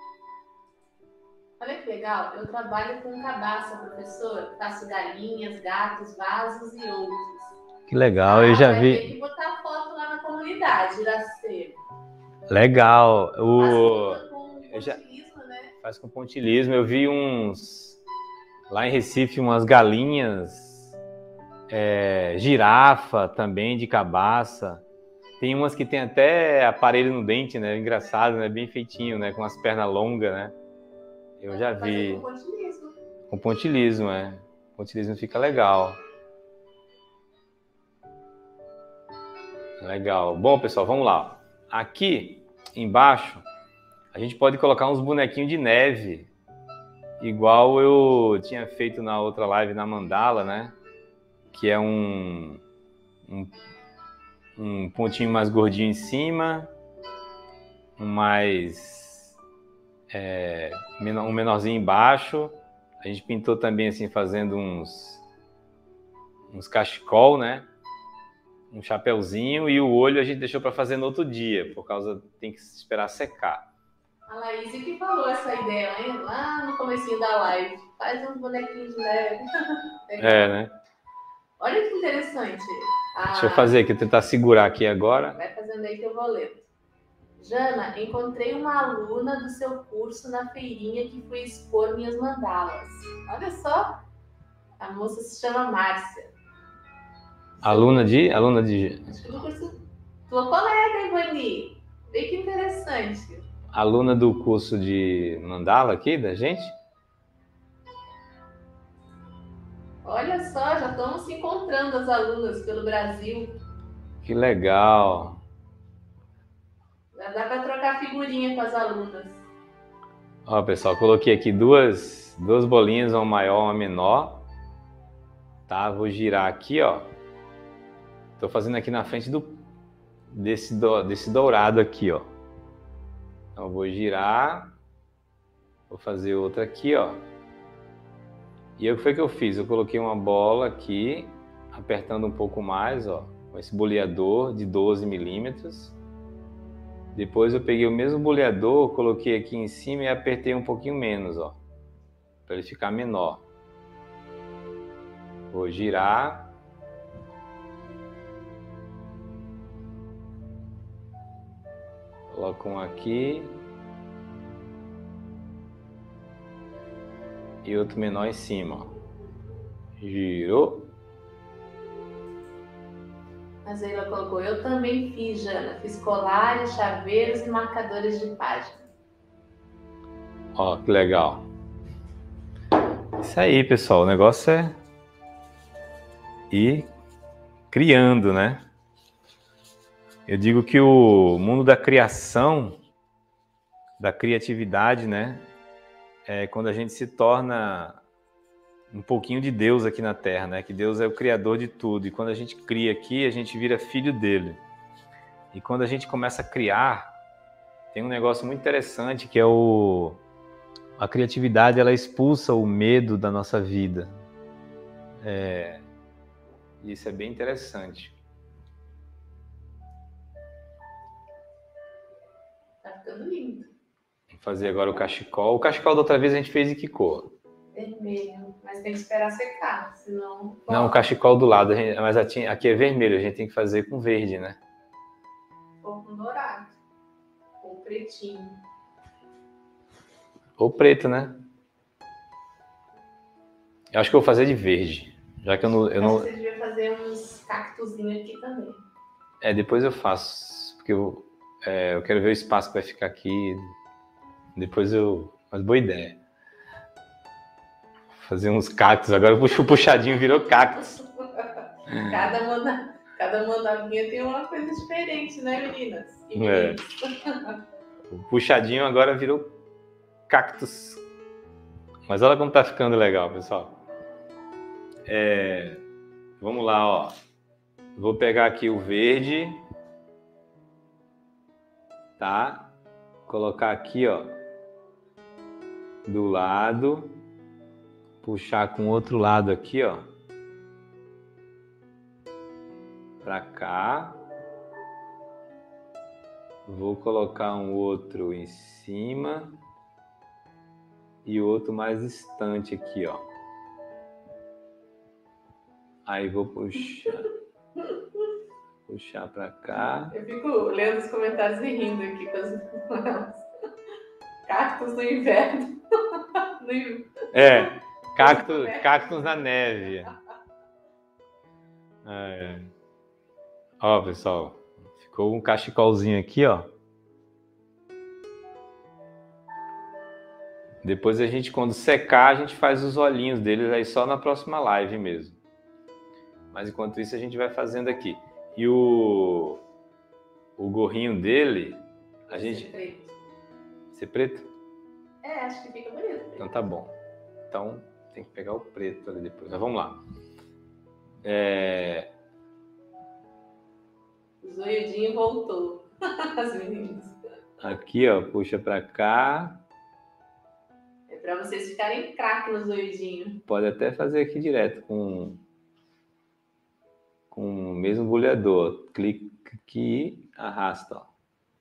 Olha que legal. Eu trabalho com cabaça, professor. Faço galinhas, gatos, vasos e outros. Que legal. Ah, eu já vi... Tem que botar foto lá na comunidade, Iraceiro. Legal. O... Faz com pontilismo, já... né? Faz com pontilismo. Eu vi uns... Lá em Recife, umas galinhas, é... girafa também, de cabaça. Tem umas que tem até aparelho no dente, né? Engraçado, né? Bem feitinho, né? Com as pernas longas, né? Eu já vi. Com pontilismo. Com pontilismo, é. Pontilismo fica legal. Legal. Bom, pessoal, vamos lá. Aqui embaixo, a gente pode colocar uns bonequinhos de neve, igual eu tinha feito na outra live na mandala, né? Que é um, um, um pontinho mais gordinho em cima, um mais é, um menorzinho embaixo. A gente pintou também assim, fazendo uns, uns cachecol, né? Um chapeuzinho, e o olho a gente deixou para fazer no outro dia, por causa tem que esperar secar. A Laís que falou essa ideia, hein? Lá no comecinho da live. Faz uns bonequinhos de neve. É, né? Olha que interessante. Ah, deixa eu fazer aqui, tentar segurar aqui agora. Vai fazendo aí que eu vou lendo. Jana, encontrei uma aluna do seu curso na feirinha que fui expor minhas mandalas. Olha só, a moça se chama Márcia. Aluna de? Aluna de... Acho que do curso... Tua colega, Ivani. Vê que interessante. Aluna do curso de mandala aqui, da gente? Olha só, já estamos se encontrando as alunas pelo Brasil. Que legal. Já dá para trocar figurinha com as alunas. Ó, pessoal, coloquei aqui duas, duas bolinhas, uma maior, uma menor. Tá? Vou girar aqui, ó. Tô fazendo aqui na frente do, desse, do, desse dourado aqui, ó. Então, eu vou girar. Vou fazer outra aqui, ó. E o que foi que eu fiz? Eu coloquei uma bola aqui, apertando um pouco mais, ó, com esse boleador de doze milímetros. Depois eu peguei o mesmo boleador, coloquei aqui em cima e apertei um pouquinho menos, ó. para ele ficar menor. Vou girar. Coloco um aqui. E outro menor em cima. Girou. Mas aí ela colocou, eu também fiz, Jana. Fiz colares, chaveiros e marcadores de página. Ó, que legal. Isso aí, pessoal. O negócio é ir criando, né? Eu digo que o mundo da criação, da criatividade, né? É quando a gente se torna um pouquinho de Deus aqui na Terra, né? Que Deus é o criador de tudo. E quando a gente cria aqui, a gente vira filho dele. E quando a gente começa a criar, tem um negócio muito interessante que é o... A criatividade, ela expulsa o medo da nossa vida. É... Isso é bem interessante. Tá ficando lindo. Vou fazer agora o cachecol. O cachecol da outra vez a gente fez de que cor? Vermelho, mas tem que esperar secar, senão... Não, o cachecol do lado, mas aqui é vermelho, a gente tem que fazer com verde, né? Ou com dourado, ou pretinho. Ou preto, né? Eu acho que eu vou fazer de verde, já que eu não... Eu não... Você devia fazer uns cactuzinhos aqui também. É, depois eu faço, porque eu, é, eu quero ver o espaço que vai ficar aqui, depois eu... Mas boa ideia. Fazer uns cactos, agora o puxadinho virou cactos. Cada, manda, cada mandavinha tem uma coisa diferente, né, meninas? E meninos? É. O puxadinho agora virou cactus. Mas olha como tá ficando legal, pessoal. É, vamos lá, ó. Vou pegar aqui o verde. Tá? Colocar aqui, ó. Do lado. Puxar com o outro lado aqui, ó. Pra cá. Vou colocar um outro em cima. E outro mais distante aqui, ó. Aí vou puxar. Puxar pra cá. Eu fico lendo os comentários e rindo aqui com as cactos no inverno. No inverno. É. Cactus, cactus na neve. É. Ó, pessoal, ficou um cachecolzinho aqui, ó. Depois a gente, quando secar, a gente faz os olhinhos deles aí só na próxima live mesmo. Mas enquanto isso a gente vai fazendo aqui. E o, o gorrinho dele, a gente... Ser preto. Ser preto? É, acho que fica bonito. Então tá bom. Então... Tem que pegar o preto ali depois. Mas vamos lá. É... O zoiudinho voltou. As meninas. Aqui, ó. Puxa pra cá. É pra vocês ficarem craque no zoiudinho. Pode até fazer aqui direto com, com o mesmo boleador. Clica aqui, arrasta, ó.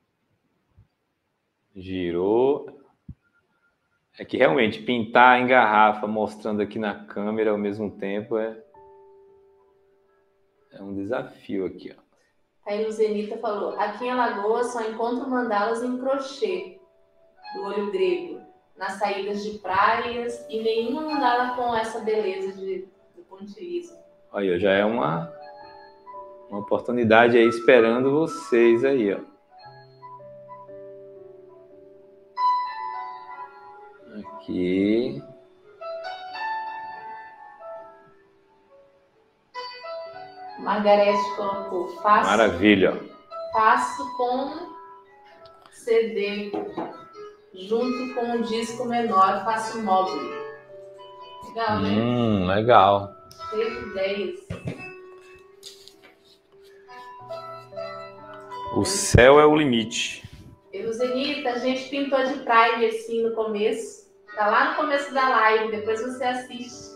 Girou. É que realmente pintar em garrafa mostrando aqui na câmera ao mesmo tempo é, é um desafio aqui, ó. Aí Luzenita falou, aqui em Alagoas só encontro mandalas em crochê do olho grego, nas saídas de praias e nenhuma mandala com essa beleza de, de pontilhismo. Olha, já é uma, uma oportunidade aí esperando vocês aí, ó. Aqui. Margarete colocou, faço, Maravilha. faço com C D, junto com um disco menor, faço móvel. Legal, né? Hum, legal. Teve ideias. O céu é o limite. Eluzenita, a gente pintou de primer assim no começo. Tá lá no começo da live, depois você assiste.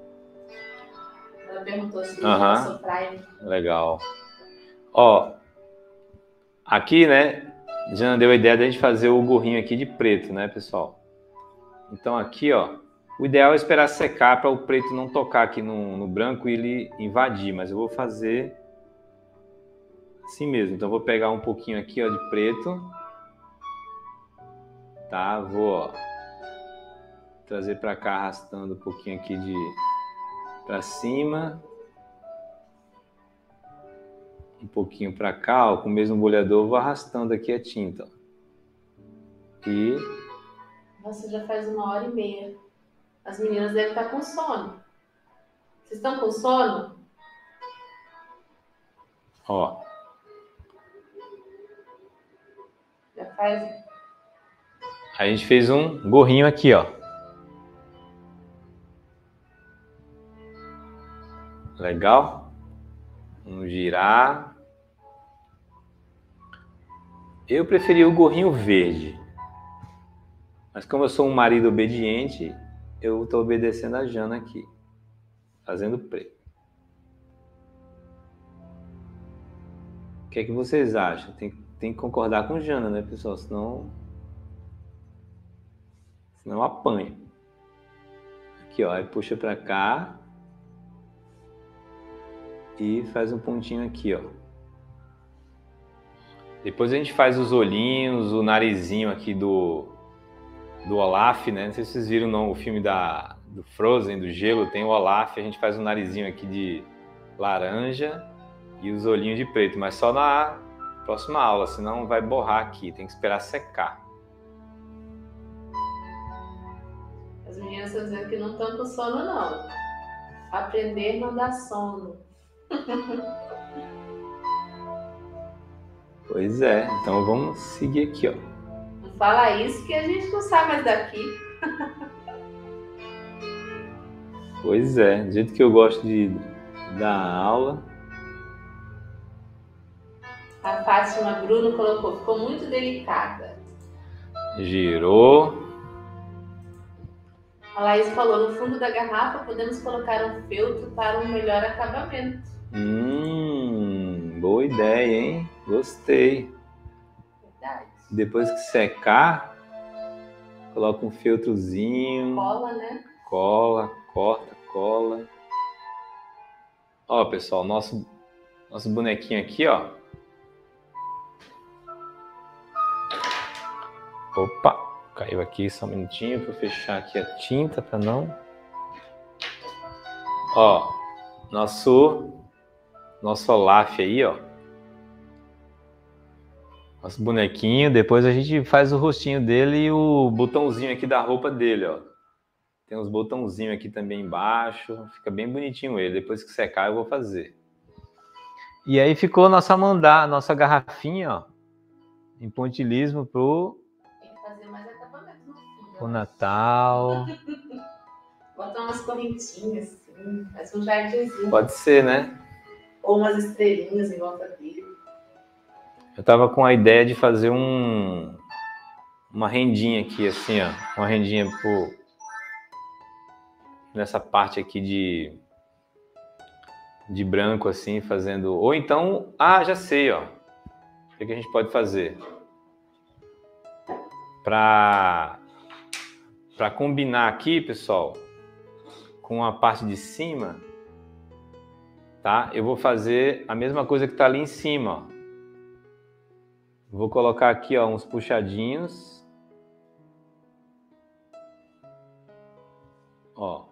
Ela perguntou se Aham. passou primer. Legal. Ó, aqui, né, Jana deu a ideia de a gente fazer o gorrinho aqui de preto, né, pessoal? Então aqui, ó, O ideal é esperar secar para o preto não tocar aqui no, no branco e ele invadir, mas eu vou fazer assim mesmo. Então, eu vou pegar um pouquinho aqui, ó, de preto. Tá? Vou, ó, trazer para cá, arrastando um pouquinho aqui de para cima. Um pouquinho para cá, ó, com o mesmo bolhador, vou arrastando aqui a tinta. Ó. E... Nossa, já faz uma hora e meia. As meninas devem estar com sono. Vocês estão com sono? Ó. Já faz. A gente fez um gorrinho aqui, ó. Legal? Vamos girar. Eu preferi o gorrinho verde. Mas como eu sou um marido obediente, eu estou obedecendo a Jana aqui. Fazendo preto. O que é que vocês acham? Tem, tem que concordar com Jana, né, pessoal? Senão... Senão apanha. Aqui, ó. Aí puxa pra cá. E faz um pontinho aqui, ó. Depois a gente faz os olhinhos, o narizinho aqui do... do Olaf, né? Não sei se vocês viram não, o filme da, do Frozen, do gelo, tem o Olaf, a gente faz um narizinho aqui de laranja e os olhinhos de preto, mas só na próxima aula, senão vai borrar aqui, tem que esperar secar. As meninas estão dizendo que não estão com sono, não. Aprender não dá sono. Pois é, então vamos seguir aqui, ó. Não fala isso que a gente não sai mais daqui. Pois é, do jeito que eu gosto de dar aula. A Fátima Bruno colocou, ficou muito delicada. Girou. A Laís falou, no fundo da garrafa podemos colocar um feltro para um melhor acabamento. Hum, boa ideia, hein? Gostei. Verdade. Depois que secar, coloca um feltrozinho. Cola, né? Cola, corta, cola. Ó, pessoal, nosso, nosso bonequinho aqui, ó. Opa, caiu aqui só um minutinho para fechar aqui a tinta para não. Ó, nosso nosso Olaf aí, ó. Nosso bonequinho, depois a gente faz o rostinho dele e o botãozinho aqui da roupa dele, ó. Tem uns botãozinhos aqui também embaixo, fica bem bonitinho ele. Depois que secar eu vou fazer. E aí ficou nossa mandá, nossa garrafinha, ó, em pontilhismo pro Fazer mais acabamento no fundo. o Natal. Botar umas correntinhas, assim, faz um jardinzinho. Pode ser, né? Ou umas estrelinhas em volta dele. Eu tava com a ideia de fazer um uma rendinha aqui, assim, ó. Uma rendinha pro... nessa parte aqui de de branco, assim, fazendo... Ou então... Ah, já sei, ó. O que a gente pode fazer? Para para combinar aqui, pessoal, com a parte de cima, tá? Eu vou fazer a mesma coisa que tá ali em cima, ó. Vou colocar aqui, ó, uns puxadinhos. Ó.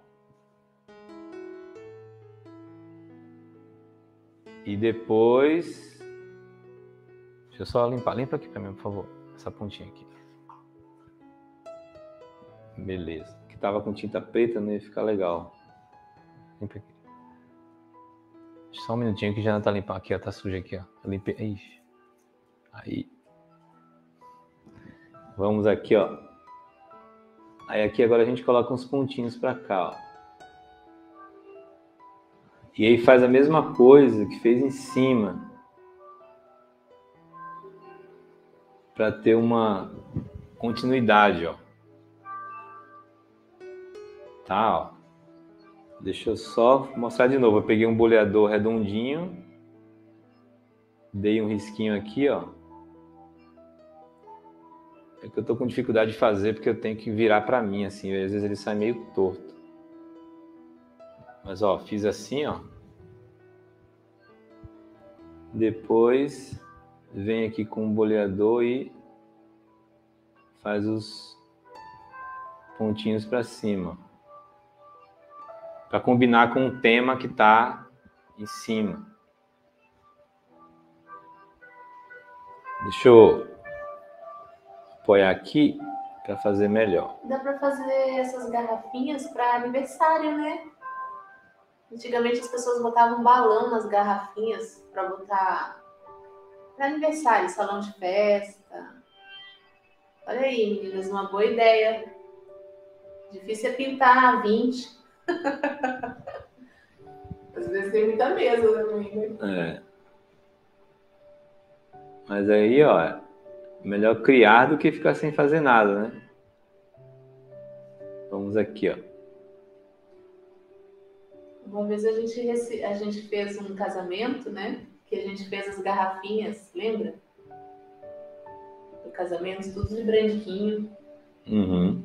E depois... Deixa eu só limpar. Limpa aqui pra mim, por favor. Essa pontinha aqui. Beleza. Que tava com tinta preta, não ia ficar legal. Limpa aqui. Só um minutinho que já não tá limpando. Aqui, ó. Tá sujo aqui, ó. Limpei. Ixi. Aí. Vamos aqui, ó. Aí aqui agora a gente coloca uns pontinhos pra cá, ó. E aí faz a mesma coisa que fez em cima. Pra ter uma continuidade, ó. Tá, ó. Deixa eu só mostrar de novo. Eu peguei um boleador redondinho. Dei um risquinho aqui, ó. É que eu tô com dificuldade de fazer porque eu tenho que virar para mim, assim, às vezes ele sai meio torto. Mas ó, fiz assim, ó. Depois vem aqui com o boleador e faz os pontinhos para cima, para combinar com o tema que tá em cima. Deixa eu apoiar aqui para fazer melhor. Dá para fazer essas garrafinhas para aniversário, né? Antigamente as pessoas botavam balão nas garrafinhas para botar para aniversário, salão de festa. Olha aí, meninas, uma boa ideia. Difícil é pintar vinte. Às vezes tem muita mesa, né, menina? É. Mas aí, ó, melhor criar do que ficar sem fazer nada, né? Vamos aqui, ó. Uma vez a gente, rece... a gente fez um casamento, né? Que a gente fez as garrafinhas, lembra? Do casamento, tudo de branquinho. Uhum.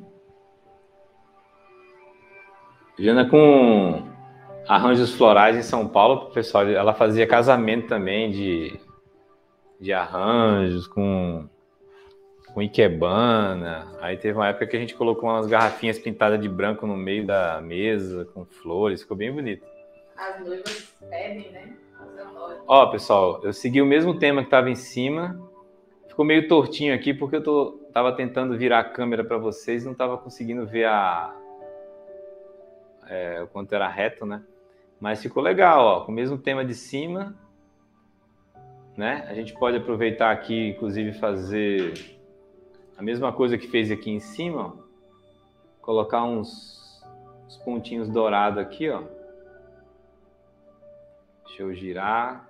Jana com arranjos florais em São Paulo, pessoal, ela fazia casamento também de, de arranjos com, com ikebana. Aí teve uma época que a gente colocou umas garrafinhas pintadas de branco no meio da mesa, com flores, ficou bem bonito. As noivas pedem, né? Ó, pessoal, eu segui o mesmo tema que estava em cima. Ficou meio tortinho aqui porque eu tô, tava tentando virar a câmera para vocês, não tava conseguindo ver a, é, o quanto era reto, né? Mas ficou legal, ó, com o mesmo tema de cima, né? A gente pode aproveitar aqui, inclusive, fazer a mesma coisa que fez aqui em cima, ó. Colocar uns, uns pontinhos dourados aqui, ó. Deixa eu girar.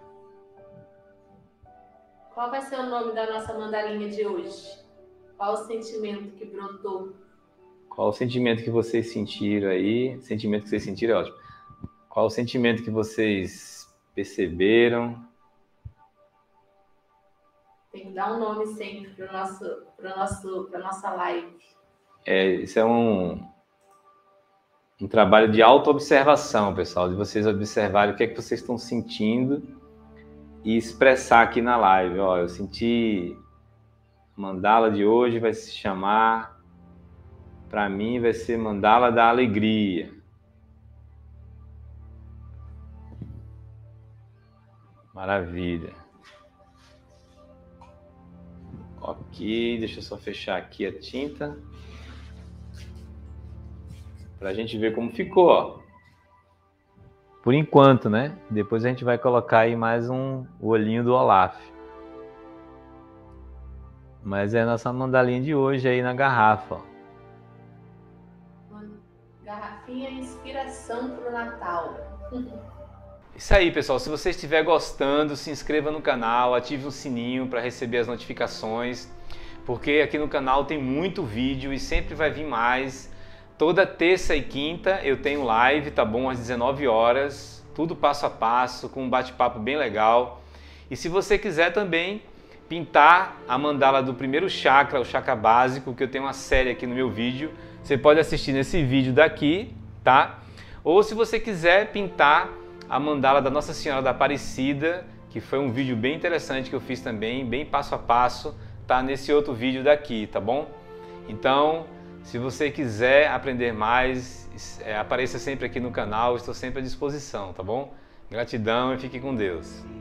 Qual vai ser o nome da nossa mandalinha de hoje? Qual o sentimento que brotou? Qual o sentimento que vocês sentiram aí? Sentimento que vocês sentiram é ótimo. Qual o sentimento que vocês perceberam? Tem que dar um nome sempre para nosso, para nosso, para nossa live. É, isso é um, um trabalho de autoobservação, pessoal, de vocês observarem o que é que vocês estão sentindo e expressar aqui na live. Ó, eu senti a mandala de hoje vai se chamar, para mim vai ser mandala da alegria. Maravilha. Ok, deixa eu só fechar aqui a tinta para a gente ver como ficou, ó. Por enquanto, né? Depois a gente vai colocar aí mais um o olhinho do Olaf. Mas é a nossa mandalinha de hoje aí na garrafa, ó. Garrafinha inspiração para o Natal. Isso aí, pessoal. Se você estiver gostando, se inscreva no canal, ative o sininho para receber as notificações, porque aqui no canal tem muito vídeo e sempre vai vir mais. Toda terça e quinta eu tenho live, tá bom? Às dezenove horas, tudo passo a passo, com um bate-papo bem legal. E se você quiser também pintar a mandala do primeiro chakra, o chakra básico, que eu tenho uma série aqui no meu vídeo, você pode assistir nesse vídeo daqui, tá? Ou se você quiser pintar a mandala da Nossa Senhora da Aparecida, que foi um vídeo bem interessante que eu fiz também, bem passo a passo, tá nesse outro vídeo daqui, tá bom? Então, se você quiser aprender mais, é, apareça sempre aqui no canal, estou sempre à disposição, tá bom? Gratidão e fique com Deus.